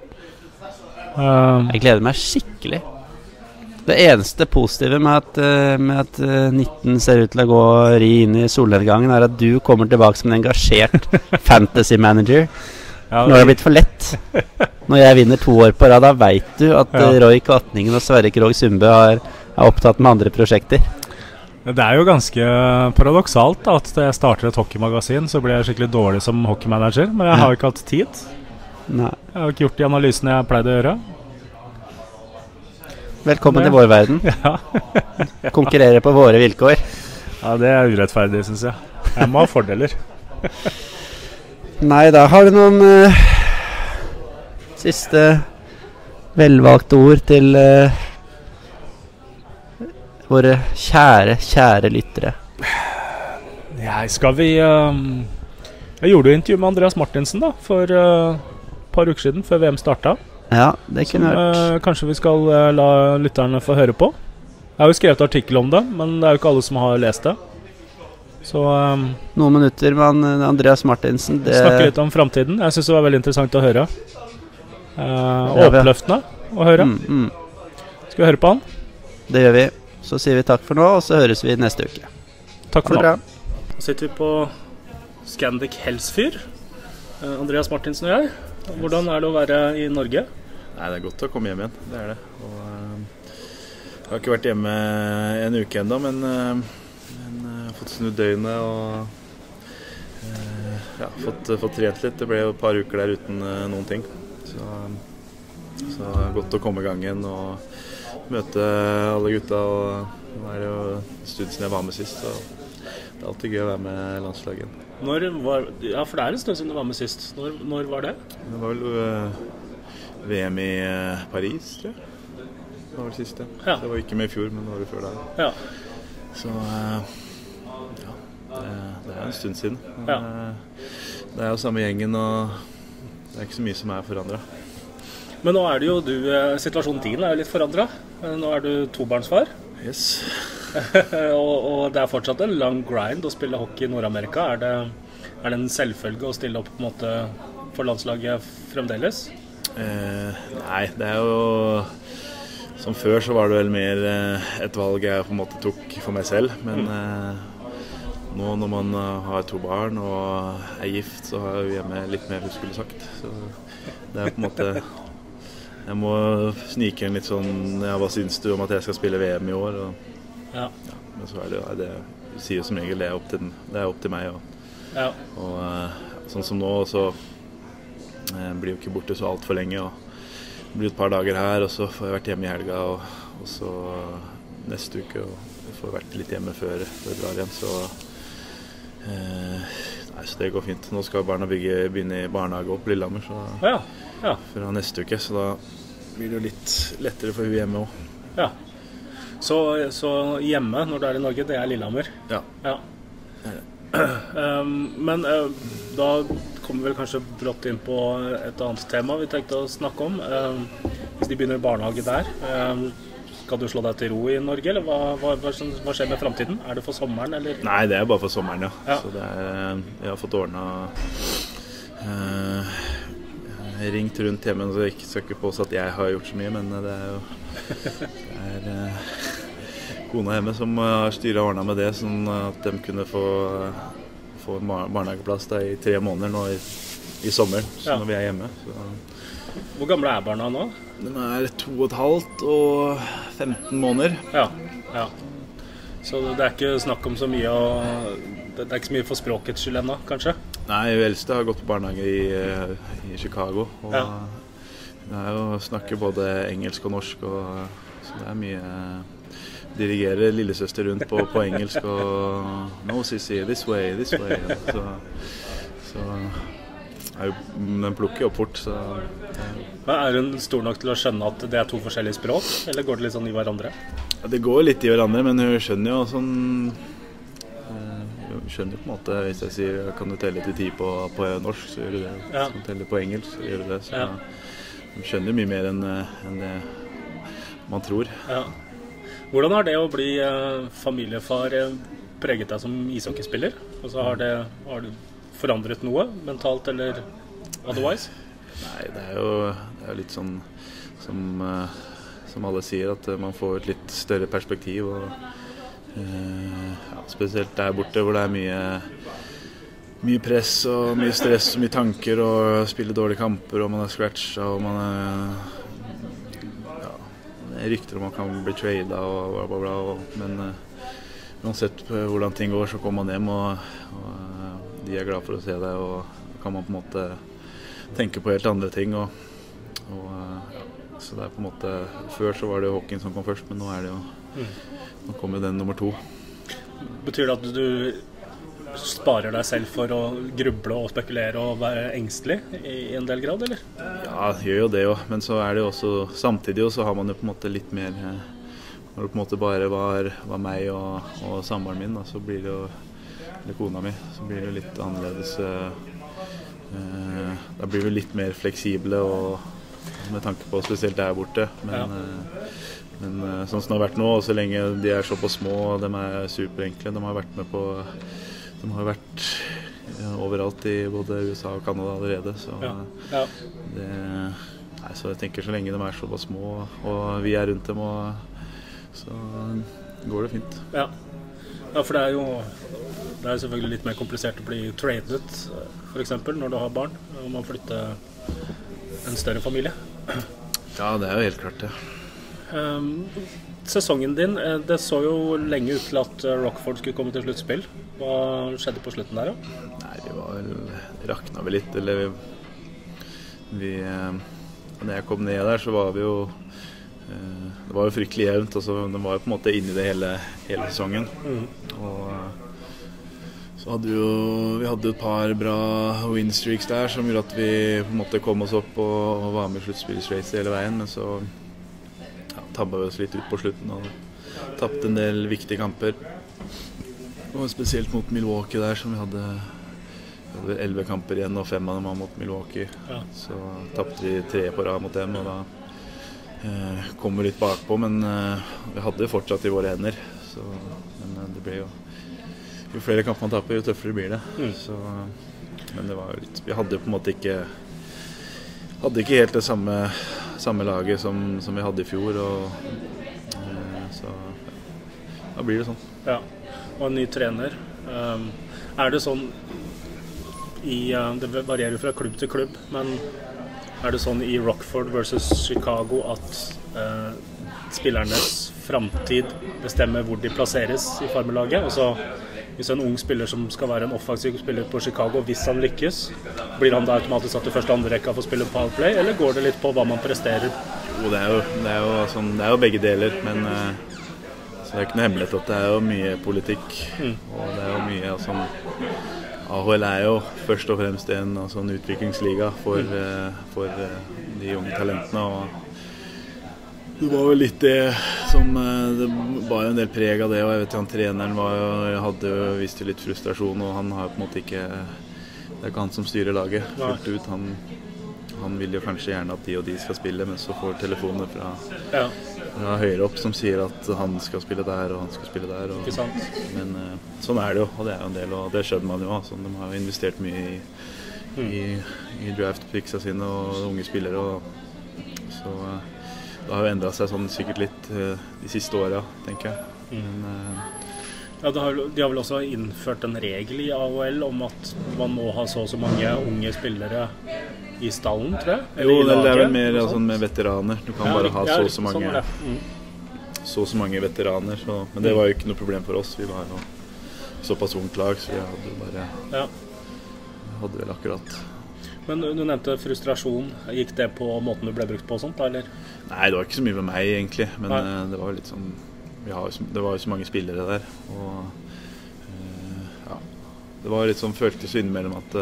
Jeg gleder meg skikkelig. Det eneste positive med at 19 ser ut til å gå ri inn i solnedgangen er at du kommer tilbake som en engasjert fantasy manager. Nå har det blitt for lett. Når jeg vinner 2 år på rad, da vet du at Roy Kvatningen og Sverre Krogh Sundbø er opptatt med andre prosjekter. Det er jo ganske paradoksalt da, at jeg starter et hockeymagasin, så blir jeg skikkelig dårlig som hockeymanager, men jeg har ikke hatt tid. Nei. Jeg har ikke gjort de analysene jeg pleide å gjøre. Velkommen til vår verden. Ja. Konkurrere på våre vilkår. Ja, det er urettferdig, synes jeg. Jeg må ha fordeler. Nei, da har du noen siste velvalgte ord til våre kjære lyttere. Skal vi Jeg gjorde jo intervju med Andreas Martinsen da for et par uker siden, før VM startet. Ja, det kunne vært. Kanskje vi skal la lytterne få høre på. Jeg har jo skrevet artikkel om det, men det er jo ikke alle som har lest det. Så noen minutter med Andreas Martinsen. Snakke litt om fremtiden. Jeg synes det var veldig interessant å høre. Oppløftende å høre. Skal vi høre på han? Det gjør vi. Så sier vi takk for nå, og så høres vi neste uke. Takk for nå. Bra. Nå sitter vi på Scandic Helsfyr, Andreas Martinsen og jeg. Hvordan er det å være i Norge? Nei, det er godt å komme hjem igjen, det er det. Og, jeg har ikke vært hjemme en uke enda, men fått snudd døgnet og fått trent litt. Det ble jo et par uker der uten noen ting. Så det er godt å komme i gang igjen og møte alle gutta. Og nå er det jo en stund siden jeg var med sist, så det er alltid gøy å være med landslaget. For det er en stund siden du var med sist. Når var det? Det var vel VM i Paris, tror jeg. Det var vel siste. Ja. Det var ikke med i fjor, men det var det før der. Ja. Så det er en stund siden. Men, det er jo samme gjengen, og det er ikke så mye som er forandret. Men nå er det jo situasjonen din er jo litt forandret. Nå er du tobarnsfar. Yes. og det er fortsatt en lang grind å spille hockey i Nord-Amerika. Er det en selvfølge å stille opp på en måte for landslaget fremdeles? Nei, det er jo som før så var det vel mer et valg jeg på en måte tok for meg selv, men nå når man har 2 barn og er gift, så har jeg hjemme litt mer hun skulle sagt, så det er på en måte jeg må snike inn litt sånn, hva synes du om at jeg skal spille VM i år, men så er det sier jo som regel det er opp til meg, og sånn som nå så blir jo ikke borte så alt for lenge, og det blir et par dager her, og så får jeg vært hjemme i helga, og så neste uke, og får vært litt hjemme før jeg drar igjen, så så det går fint. Nå skal barna begynne i barnehage opp Lillehammer, så fra neste uke, så da blir det jo litt lettere for hun hjemme også. Ja, så hjemme når du er i Norge, det er Lillehammer? Ja. Men da kommer vi vel kanskje brått inn på et annet tema vi tenkte å snakke om. Hvis de begynner i barnehage der, skal du slå deg til ro i Norge, eller hva skjer med fremtiden? Er det for sommeren, eller? Nei, det er bare for sommeren, ja. Så jeg har fått ordnet ringt rundt hjemme, så jeg skal ikke påstå at jeg har gjort så mye, men det er jo kona hjemme som har styret og ordnet med det, sånn at de kunne få barnehageplass i 3 måneder nå i sommer, når vi er hjemme. Så. Hvor gamle er barna nå? De er 2,5 og 15 måneder. Ja. Så det er ikke snakk om så mye, det er ikke så mye for språkets skyld ennå, kanskje? Nei, hun eldste har gått på barnehage i Chicago, og det er jo snakker både engelsk og norsk, så det er mye dirigerer lillesøster rundt på engelsk og no sissy, this way så den plukker jo opp fort, så Er hun stor nok til å skjønne at det er 2 forskjellige språk, eller går det litt sånn i hverandre? Ja, det går litt i hverandre, men hun skjønner jo sånn hun skjønner jo på en måte, hvis jeg sier kan du telle til 10 på norsk, så gjør du det, hvis du teller på engelsk, så gjør du det, så hun skjønner mye mer enn det man tror. Hvordan har det å bli familiefar preget deg som ishockeyspiller? Altså, har det forandret noe, mentalt eller otherwise? Nei, det er jo litt sånn som alle sier, at man får et litt større perspektiv, og spesielt der borte hvor det er mye press og mye stress og mye tanker, og spiller dårlige kamper, og man er scratchet, og man er rykter om man kan bli tradet og bla bla bla, men uansett hvordan ting går, så kommer man hjem, og de er glad for å se deg, og kan man på en måte tenke på helt andre ting, og Så det på en måte, før så var det jo hockeyen som kom først, men nå det jo, nå kommer den nummer 2. Betyr det at du sparer deg selv for å gruble og spekulere og være engstelig i en del grad, eller? Ja, gjør jo det jo, men så det jo også, samtidig så har man jo på en måte litt mer, når det på en måte bare var meg og samboeren min, da, så blir det jo, eller kona mi, så blir det jo litt annerledes, da blir vi litt mer fleksible og med tanke på spesielt der borte, men sånn som det har vært nå, og så lenge de såpass små, og de superenkle, de har vært med på, de har vært overalt i både USA og Canada allerede, så så jeg tenker så lenge de såpass små, og vi rundt dem, så går det fint. Ja, for det jo selvfølgelig litt mer komplisert å bli tradet, for eksempel, når du har barn, og man flytter en større familie. Ja, det jo helt klart det. Sesongen din, det så jo lenge ut til at Rockford skulle komme til sluttspill. Hva skjedde på slutten der, da? Nei, det var vel, rakna vi litt, eller når jeg kom ned der, så var vi jo, det var jo fryktelig jevnt, altså, det var jo på en måte inne i det hele sesongen. Og så hadde vi hadde et par bra win-streaks der som gjorde at vi på en måte kom oss opp og var med i sluttspillsrace hele veien, men så tabbet vi oss litt ut på slutten og tappte en del viktige kamper. Og spesielt mot Milwaukee der, som vi hadde 11 kamper igjen og 5 av dem var mot Milwaukee. Så tappte vi 3 på rad mot dem, og da kom vi litt bakpå, men vi hadde det fortsatt i våre hender. Så, men det ble jo flere kamper man tapper, jo tøffere blir det. Så, men det var jo litt, vi hadde på en måte ikke helt det samme laget som vi hadde i fjor, og så da blir det sånn. Ja, og en ny trener. Det sånn det varierer jo fra klubb til klubb, men det sånn i Rockford versus Chicago at spillernes framtid bestemmer hvor de plasseres i farmerlaget? Og så hvis en ung spiller som skal være en offensiv spiller på Chicago, hvis han lykkes, blir han da automatisk satt i første og andre rekka for å spille powerplay, eller går det litt på hva man presterer? Jo, det er jo begge deler, men så det ikke noe hemmelighet at det jo mye politikk, og det jo mye sånn, AHL jo først og fremst en sånn utviklingsliga for de unge talentene, og det var jo litt det som det var jo en del preg av det, og jeg vet at treneren hadde jo vist litt frustrasjon, og han har på en måte ikke, det ikke han som styrer laget fullt ut, han vil jo kanskje gjerne at de og de skal spille, men så får telefoner fra høyere opp som sier at han skal spille der og han skal spille der, men sånn det jo, og det jo en del, og det skjønner man jo, altså, de har jo investert mye i draft-picksa sine og unge spillere, og så det har jo endret seg sånn sikkert litt de siste årene, tenker jeg. Men, de har vel også innført en regel i AHL om at man må ha så mange unge spillere i stallen, tror jeg? Jo, det vel mer sånn med veteraner. Du kan bare ha så mange, så mange veteraner. Så, men det var jo ikke noe problem for oss. Vi var jo såpass ungt lag, så vi hadde bare hadde vel akkurat. Men du nevnte frustrasjon. Gikk det på måten du ble brukt på og sånt, eller? Nei, det var ikke så mye med meg egentlig, men det var jo litt sånn, det var jo så mange spillere der, og det var litt sånn, føltes innimellom at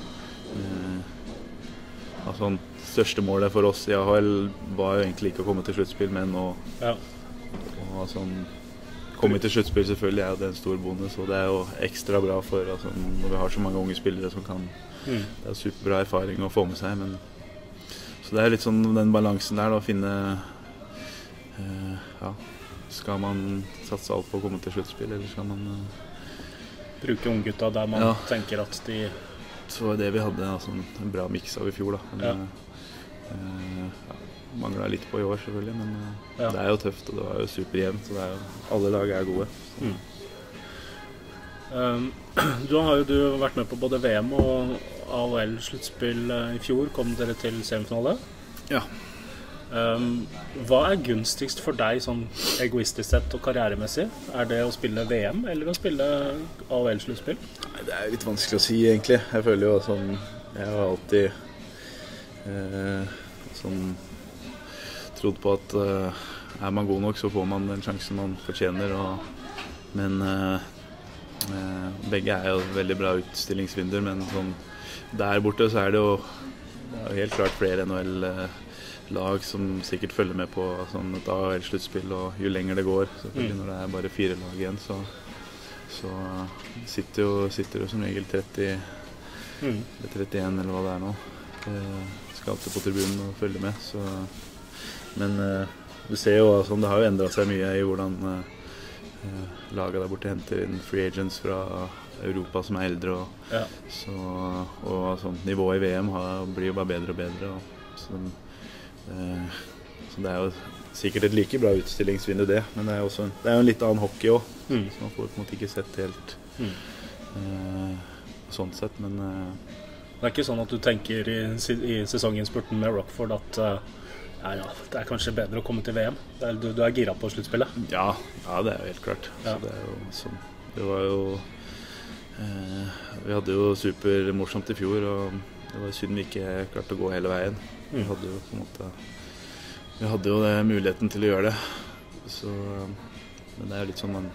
sånn, største målet for oss i AHL var jo egentlig ikke å komme til sluttspill, men å sånn, komme til sluttspill selvfølgelig jo det en stor bonus, og det jo ekstra bra for når vi har så mange unge spillere som kan. Det superbra erfaring å få med seg, men så det litt sånn den balansen der da, å finne skal man satse alt på å komme til sluttspill, eller skal man bruke unggutta der man tenker at de så det vi hadde en bra mix av i fjor da, men manglet litt på i år selvfølgelig, men det jo tøft, og det var jo superjevnt, og alle lag gode. Du har jo vært med på både VM og AHL-sluttspill i fjor. Kom dere til semifinale? Ja. Hva gunstigst for deg sånn egoistisk sett og karrieremessig? Det å spille VM eller å spille AHL-sluttspill? Det litt vanskelig å si egentlig. Jeg føler jo sånn, jeg har alltid sånn trodd på at er man god nok, så får man den sjansen man fortjener. Men begge er jo veldig bra utstillingsvinduer, men sånn, der borte så er det jo helt klart flere NHL-lag som sikkert følger med på sånn et AHL-sluttspill, og jo lenger det går, selvfølgelig når det er bare 4 lag igjen, så sitter jo som regel 31 eller hva det er nå. Skal alltid på tribunen og følge med. Så. Men du ser jo sånn, det har jo endret seg mye i hvordan laget der borte henter inn free agents fra Europa som er eldre. Og sånn, nivået i VM blir jo bare bedre og bedre. Så det er jo sikkert et like bra utstillingsvindu det, men det er jo en litt annen hockey også. Så man får på en måte ikke sett helt sånn sett, men det er ikke sånn at du tenker i sesonginnspurten med Rockford at det er kanskje bedre å komme til VM? Du er gira på sluttspillet? Ja, det er jo helt klart. Så det er jo sånn. Det var jo vi hadde jo supermorsomt i fjor, og det var synd vi ikke klarte å gå hele veien. Vi hadde jo på en måte muligheten til å gjøre det. Så, men det er jo litt sånn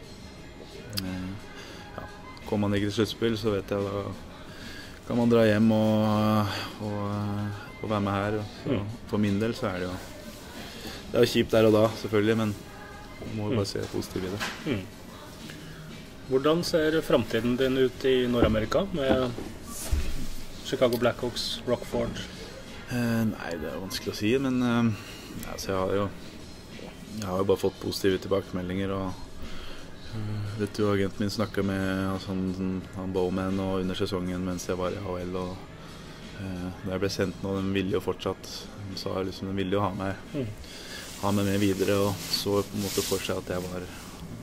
kommer man ikke til sluttspill, så vet jeg da kan man dra hjem og være med her. Så for min del så er det jo kjipt der og da, selvfølgelig, men man må jo bare se positivt i det. Hvordan ser fremtiden din ut i Nord-Amerika med Chicago Blackhawks, Rockford? Nei, det er vanskelig å si, men altså jeg har jo bare fått positive tilbakemeldinger, og vet du, agenten min snakket med han Bowman og under sesongen mens jeg var i AHL, og da jeg ble sendt nå, de ville jo fortsatt, de sa liksom de ville jo ha meg med videre, og så på en måte for seg at jeg var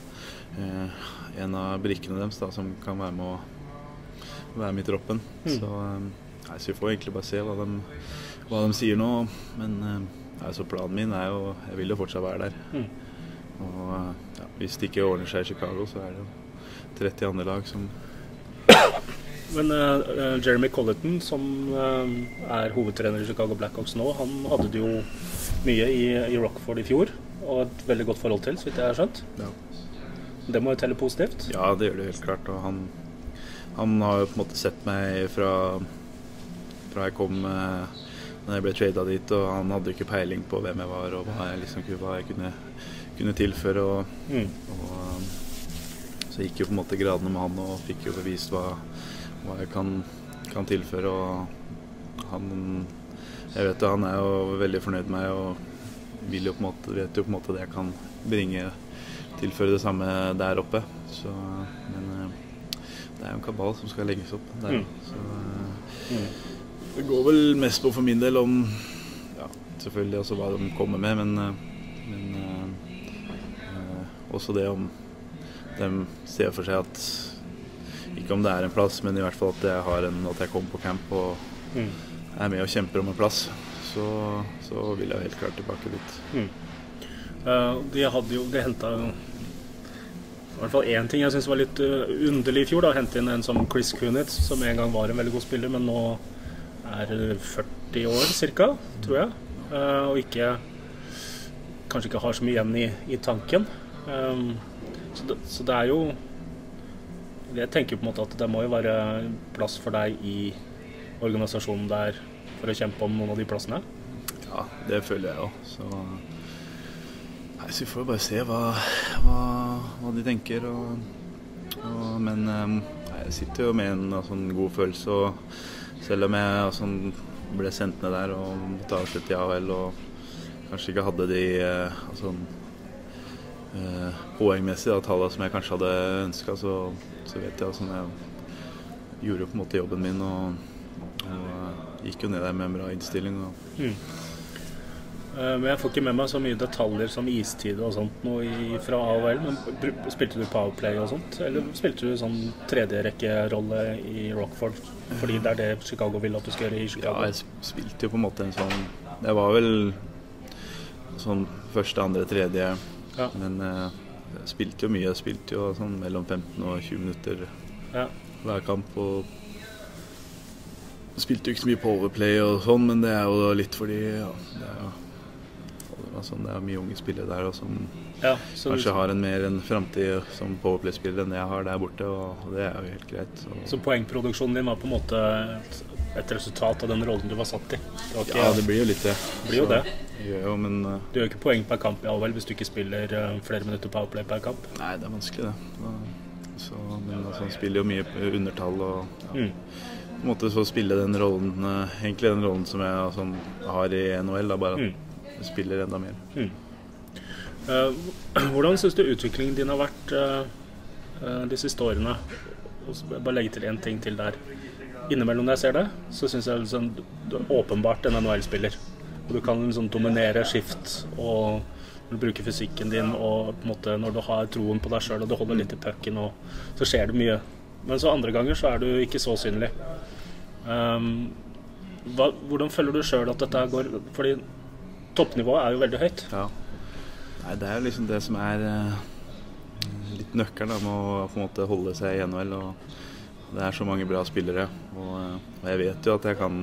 en av brikkene deres da, som kan være med i troppen. Så vi får egentlig bare se hva de sier nå, men så planen min er jo, jeg vil jo fortsatt være der. Og hvis det ikke ordner seg i Chicago, så er det jo 30 andre lag som... Men Jeremy Colleton, som er hovedtrener i Chicago Blackhawks nå, han hadde det jo mye i Rockford i fjor, og et veldig godt forhold til, så vidt jeg har skjønt. Ja. Det må jo telle positivt? Ja, det gjør det helt klart, og han har jo på en måte sett meg fra jeg kom når jeg ble tradet dit, og han hadde jo ikke peiling på hvem jeg var og hva jeg kunne tilføre, og så gikk jo på en måte gradene med han og fikk jo bevist hva jeg kan tilføre, og jeg vet jo, han er jo veldig fornøyd med meg og vet jo på en måte at jeg kan tilføre det samme der oppe, så, men det er jo en kabal som skal legges opp der, så det går vel mest på for min del om selvfølgelig også hva de kommer med, men også det om de ser for seg at ikke om det er en plass, men i hvert fall at jeg kommer på camp og er med og kjemper om en plass, så vil jeg helt klart tilbake dit. De hentet i hvert fall en ting jeg synes var litt underlig i fjor, hentet inn en som Chris Kunitz, som en gang var en veldig god spiller, men nå er 40 år cirka, tror jeg, og kanskje ikke har så mye igjen i tanken. Så det er jo, jeg tenker på en måte at det må jo være plass for deg i organisasjonen der for å kjempe om noen av de plassene. Ja, det føler jeg også. Så vi får bare se hva de tenker, men jeg sitter jo med en god følelse, og selv om jeg ble sendt ned der og måtte avslutte i AHL og kanskje ikke hadde de poengmessig tallene som jeg kanskje hadde ønsket, så vet jeg jeg gjorde på en måte jobben min og gikk jo ned der med en bra innstilling. Men jeg får ikke med meg så mye detaljer som istid og sånt nå fra AHL, men spilte du powerplay og sånt? Eller spilte du sånn tredje-rekke-rolle i Rockford, fordi det er det Chicago vil at du skal gjøre i Chicago? Ja, jeg spilte jo på en måte jeg var vel sånn første, andre, tredje, men jeg spilte jo mye, jeg spilte jo mellom 15 og 20 minutter hver kamp, og jeg spilte jo ikke så mye powerplay og sånn, men det er jo litt fordi det er jo Altså, det er mye unge spillere der og som så kanskje har en fremtid som powerplay-spiller enn jeg har der borte, og det er jo helt greit. Så poengproduksjonen din var på en måte et resultat av den rollen du var satt i? Ja, det blir jo litt det. Det blir jo det. Jo, men, du gjør ikke poeng per kamp i all vel hvis du ikke spiller flere minutter powerplay per kamp? Nei, det er vanskelig det. Men altså, han spiller jo mye undertall og på en måte så spille den rollen, egentlig den rollen som jeg har i NHL, da, bare at jeg spiller enda mer. Hvordan synes du utviklingen din har vært de siste årene? Bare legge til en ting til der. Innimellom når jeg ser det, så synes jeg liksom, du er åpenbart en NHL-spiller. Og du kan liksom dominere skift, og du bruker fysikken din, og på en måte når du har troen på deg selv, og du holder litt i pucken, og så skjer det mye. Men så andre ganger så er du ikke så synlig. Hvordan føler du selv at dette går? Fordi toppnivået er jo veldig høyt. Ja. Nei, det er jo liksom det som er litt nøkkelen da, med å på en måte holde seg i NHL, og det er så mange bra spillere, og jeg vet jo at jeg kan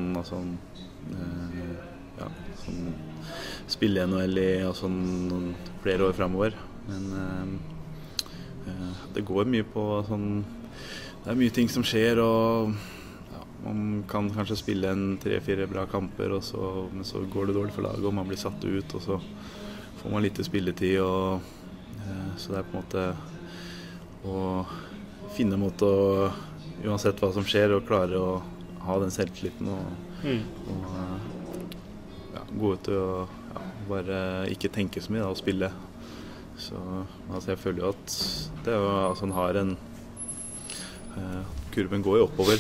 spille i NHL i flere år fremover, men det går mye på det er mye ting som skjer, og man kan kanskje spille 3-4 bra kamper, men så går det dårlig for laget, og man blir satt ut, og så får man litt spilletid, så det er på en måte å finne en måte å, uansett hva som skjer, og klare å ha den selvtilliten og gå ut og bare ikke tenke så mye da, og spille. Så jeg føler jo at det han har kurven går jo oppover.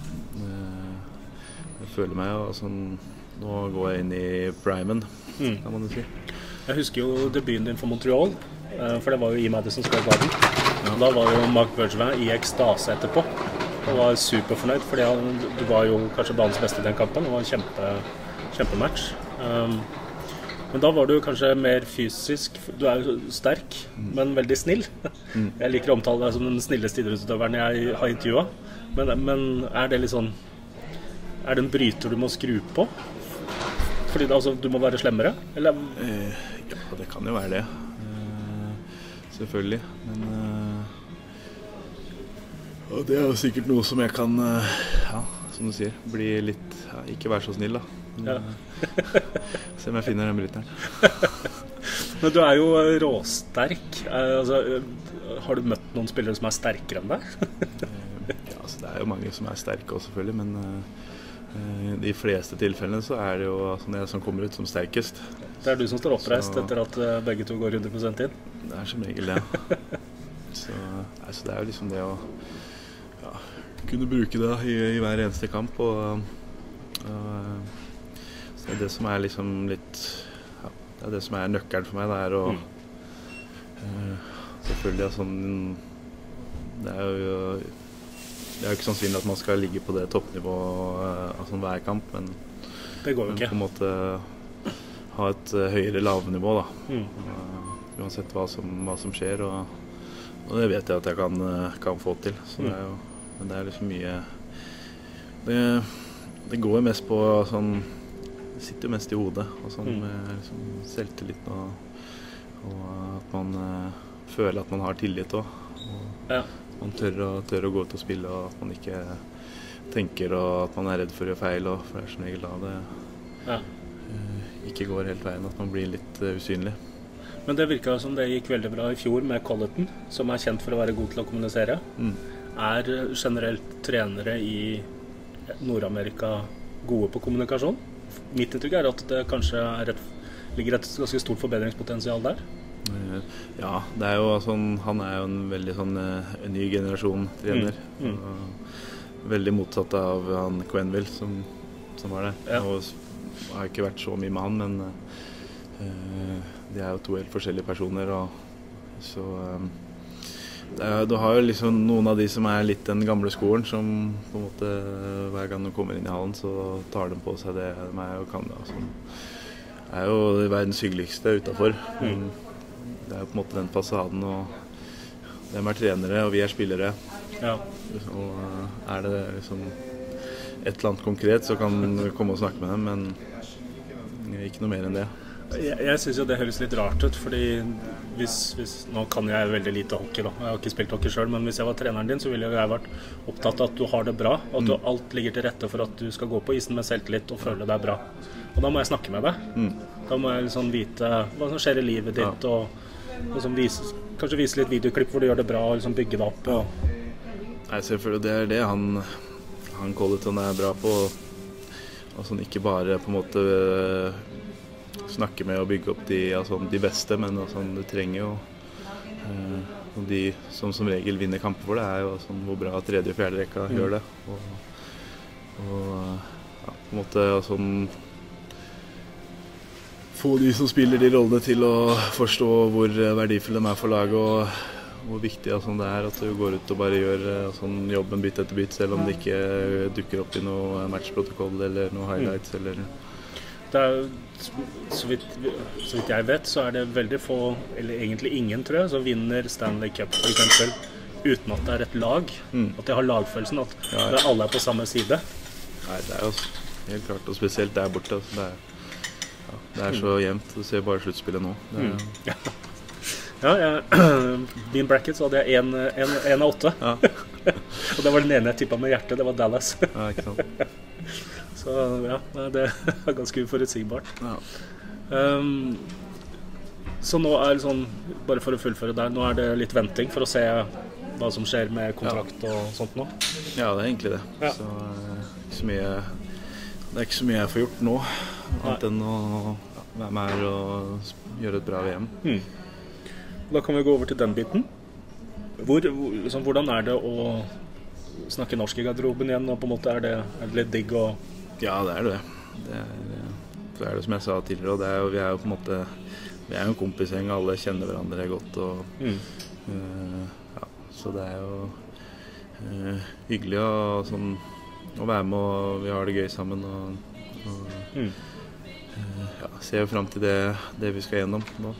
Jeg føler meg jo nå går jeg inn i primen, kan man jo si. Jeg husker jo debuten din for Montreal, for det var jo i Madison Square Garden. Da var jo Marc Bergevin i ekstase etterpå og var superfornøyd, fordi du var jo kanskje banens beste i den kampen. Det var en kjempematch. Men da var du kanskje mer fysisk. Du er jo sterk, men veldig snill. Jeg liker å omtale deg som den snilleste idrettsutøveren jeg har intervjuet. Men er det litt er det en bryter du må skru på? Fordi du må være slemmere? Eller? Ja, det kan jo være det. Selvfølgelig. Men og det er jo sikkert noe som jeg kan, som du sier, bli litt, ikke være så snill da. Se om jeg finner den bryteren. Men du er jo råsterk. Har du møtt noen spillere som er sterkere enn deg? Ja, det er jo mange som er sterke også selvfølgelig, men i de fleste tilfellene så er det jo jeg som kommer ut som sterkest. Det er du som står oppreist etter at begge to går 100% inn? Det er som regel det. Så det er jo liksom det å kunne bruke det i hver eneste kamp, og så det er det som er liksom litt det er det som er nøkkelen for meg, det er å selvfølgelig det er jo ikke sannsynlig at man skal ligge på det toppnivået hver kamp, men det går jo ikke. På en måte ha et høyere lavnivå da, uansett hva som skjer, og det vet jeg at jeg kan få til, så det er jo, men det er liksom mye det går jo mest på det sitter jo mest i hodet og med liksom selvtilliten og at man føler at man har tillit også, og man tør å gå ut og spille, og at man ikke tenker og at man er redd for å gjøre feil, for det er som regel da det ikke går helt veien, at man blir litt usynlig. Men det virket som det gikk veldig bra i fjor med Colleton, som er kjent for å være god til å kommunisere. Er generelt trenere i Nord-Amerika gode på kommunikasjon? Mitt inntrykk er at det kanskje ligger et ganske stort forbedringspotensial der. Ja, det er jo han er jo en veldig en ny generasjon trener. Veldig motsatt av han Quenneville som var det. Jeg har ikke vært så mye med han, men de er jo to helt forskjellige personer, og så du har jo liksom noen av de som er litt den gamle skolen, som på en måte hver gang de kommer inn i hallen så tar de på seg det de er jo verdens hyggeligste utenfor. Det er jo på en måte den fasaden, og de er trenere og vi er spillere, og er det liksom et eller annet konkret så kan du komme og snakke med dem, men ikke noe mer enn det. Jeg synes jo det høres litt rart ut, fordi nå kan jeg veldig lite hockey da, jeg har ikke spilt hockey selv, men hvis jeg var treneren din så ville jeg vært opptatt av at du har det bra, og at alt ligger til rette for at du skal gå på isen med selvtillit og føle deg bra. Og da må jeg snakke med deg. Da må jeg liksom vite hva som skjer i livet ditt, og liksom kanskje vise litt videoklipp hvor du gjør det bra, og liksom bygge det opp. Nei, selvfølgelig, det det han Colleton er bra på, og sånn ikke bare på en måte snakke med og bygge opp de beste, men du trenger jo og de som regel vinner kamper for det, er jo sånn hvor bra tredje og fjerde rekka gjør det. Og ja, på en måte sånn få de som spiller de rollene til å forstå hvor verdifulle de er for laget, og hvor viktig det er at du går ut og bare gjør jobben bytt etter bytt, selv om det ikke dukker opp i noe matchprotokoll eller noe highlights eller... Det er, så vidt jeg vet, så er det veldig få, eller egentlig ingen, tror jeg, som vinner Stanley Cup for eksempel, uten at det er et lag. At de har lagfølelsen, at alle er på samme side. Nei, det er jo helt klart, og spesielt der borte. Det er så jevnt, du ser bare sluttspillet nå. Min bracket så hadde jeg 1 av 8. Og det var den ene jeg tippet med hjertet, det var Dallas. Ja, ikke sant. Så ja, det er ganske uforutsigbart. Så nå er det sånn, bare for å fullføre der, nå er det litt venting for å se hva som skjer med kontrakt og sånt nå. Ja, det er egentlig det. Så det er ikke så mye jeg får gjort nå, annet enn å være med her og gjøre et bra VM. Da kan vi gå over til den biten. Hvordan er det å snakke norsk i garderoben igjen, og på en måte er det litt digg og... Ja, det er det. Så er det som jeg sa tidligere, og vi er jo på en måte vi er jo en kompisgjeng, alle kjenner hverandre godt, og så det er jo hyggelig å være med, og vi har det gøy sammen, og ser jo frem til det vi skal gjennom nå.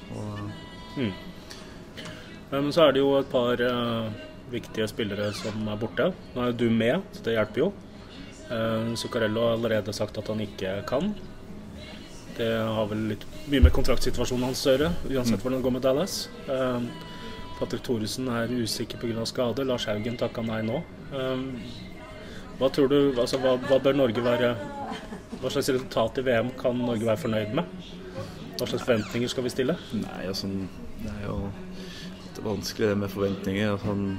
Men så er det jo et par viktige spillere som er borte. Nå er du med, så det hjelper jo. Zuccarello har allerede sagt at han ikke kan. Det har vel litt mye med kontraktsituasjonen hans å gjøre, uansett hvordan det går med Dallas. Patrick Thoresen er usikker på grunn av skade. Lars Haugen takket nei nå. Hva tror du, altså, hva bør Norge være, hva slags resultat i VM kan Norge være fornøyd med? Hva slags forventninger skal vi stille? Nei, det er jo vanskelig det med forventninger,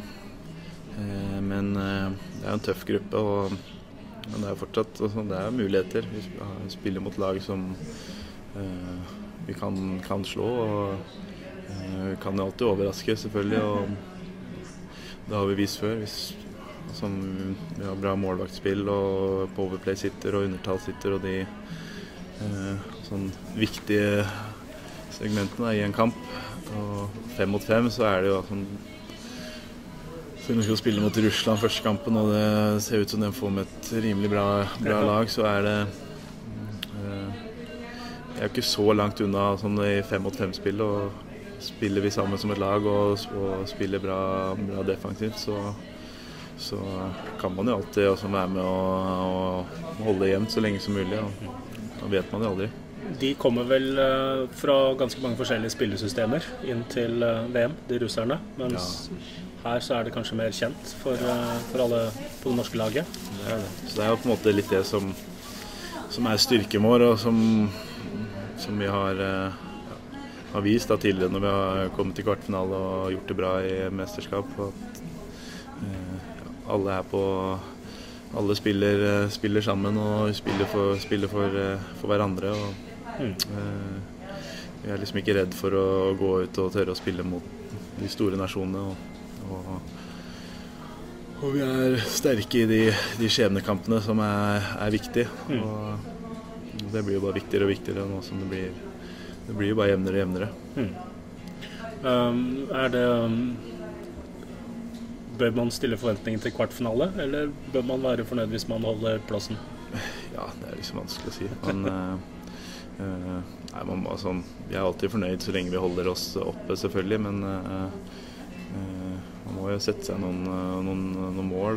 men det er en tøff gruppe, men det er fortsatt det er muligheter. Vi spiller mot lag som vi kan slå, og vi kan jo alltid overraske selvfølgelig, og det har vi vist før. Vi har bra målvaktspill, og powerplay sitter, og undertall sitter, og de viktige segmentene i en kamp. Og 5 mot 5 så er det jo så vi skal spille mot Russland første kampen, og det ser ut som de får med et rimelig bra lag, så er det jeg er ikke så langt unna i 5 mot 5 spill, og spiller vi sammen som et lag og spiller bra defensivt, så kan man jo alltid være med og holde jevnt så lenge som mulig, og da vet man jo aldri. De kommer vel fra ganske mange forskjellige spillesystemer inn til VM, de russerne, mens her så er det kanskje mer kjent for alle på det norske laget. Det er det. Så det er jo på en måte litt det som er styrken vår, og som vi har vist tidligere når vi har kommet til kvartfinale og gjort det bra i mesterskap. At alle spiller sammen og spiller for hverandre. Og vi er liksom ikke redd for å gå ut og tørre å spille mot de store nasjonene. Og vi er sterke i de skjebnekampene som er viktige. Og det blir jo bare viktigere og viktigere nå som det blir jo bare jevnere og jevnere. Bør man stille forventninger til kvartfinale, eller bør man være fornøyd hvis man holder plassen? Ja, det er liksom vanskelig å si. Men vi er alltid fornøyd så lenge vi holder oss oppe, selvfølgelig, men man må jo sette seg noen mål,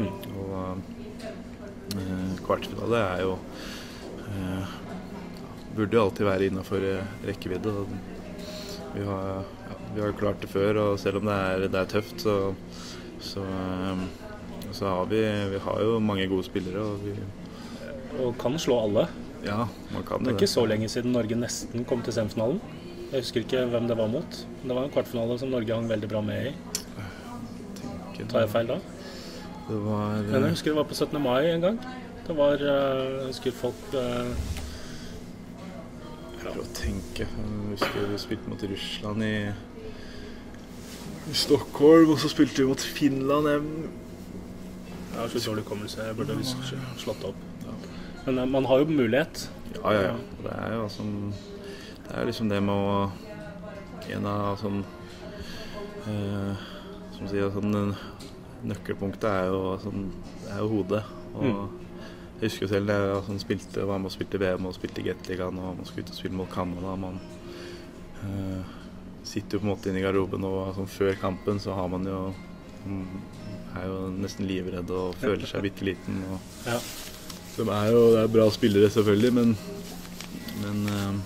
og kvartfinale er jo burde jo alltid være innenfor rekkevidde. Og vi har klart det før, og selv om det er tøft, så har vi har jo mange gode spillere. Og kan slå alle. Ja, man kan det. Det er ikke så lenge siden Norge nesten kom til semifinalen. Jeg husker ikke hvem det var mot. Det var en kvartfinale som Norge hang veldig bra med i. Tar jeg feil da? Men jeg husker det var på 17. mai en gang. Det var, jeg husker folk... Jeg prøver å tenke. Jeg husker vi spilte mot Russland i Stockholm, og så spilte vi mot Finland. Jeg har så dårlig kommelse, jeg burde slått opp. Men man har jo mulighet. Ja. Det er jo sånn... Det er liksom det med å... En av sånn... som sier sånn... Nøkkelpunktet er jo hodet. Og jeg husker selv da jeg var med og spilte VM og spilte i Gateligaen, og man skulle ut og spille mot Canada. Man sitter jo på en måte inne i garderoben, og før kampen så har man jo... er jo nesten livredd og føler seg bitteliten. Det er bra spillere selvfølgelig, men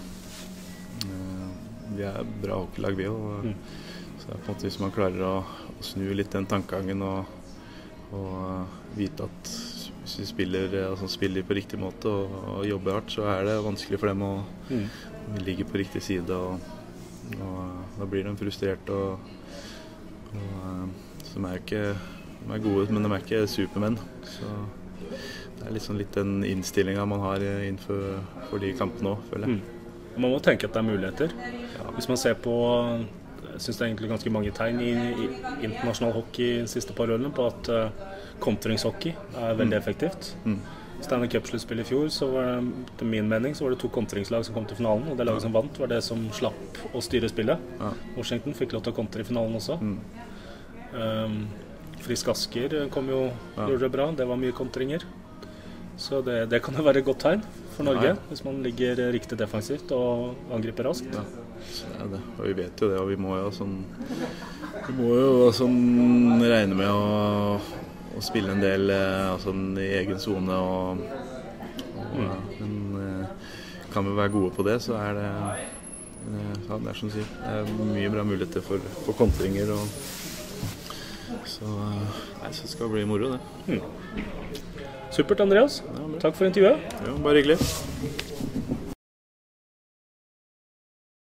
vi er bra hockeylag vi også. Så det er på en måte hvis man klarer å snu litt den tankegangen og vite at hvis vi spiller på riktig måte og jobber hardt, så er det vanskelig for dem å ligge på riktig side, og da blir de frustrert, og som er gode, men de er ikke supermenn. Så det er liksom litt den innstillingen man har innenfor de kampene også, føler jeg. Man må tenke at det er muligheter. Hvis man ser på, jeg synes det er egentlig ganske mange tegn i internasjonal hockey de siste par årene på at kontringshockey er veldig effektivt. Stanley Cup-sluttspill i fjor, så var det, til min mening, så var det 2 kontringslag som kom til finalen, og det laget som vant var det som slapp å styre spillet. Washington fikk lov til å kontre i finalen også. Frisk Asker gjorde det bra, det var mye kontringer. Så det kan jo være et godt tegn for Norge, hvis man ligger riktig defensivt og angriper raskt. Ja, det. Og vi vet jo det, og vi må jo regne med å spille en del i egen zone, men kan vi være gode på det, så er det er som du sier, det er mye bra muligheter for kontringer, så det skal bli moro det. Supert, Andreas. Takk for intervjuet. Ja, bare hyggelig.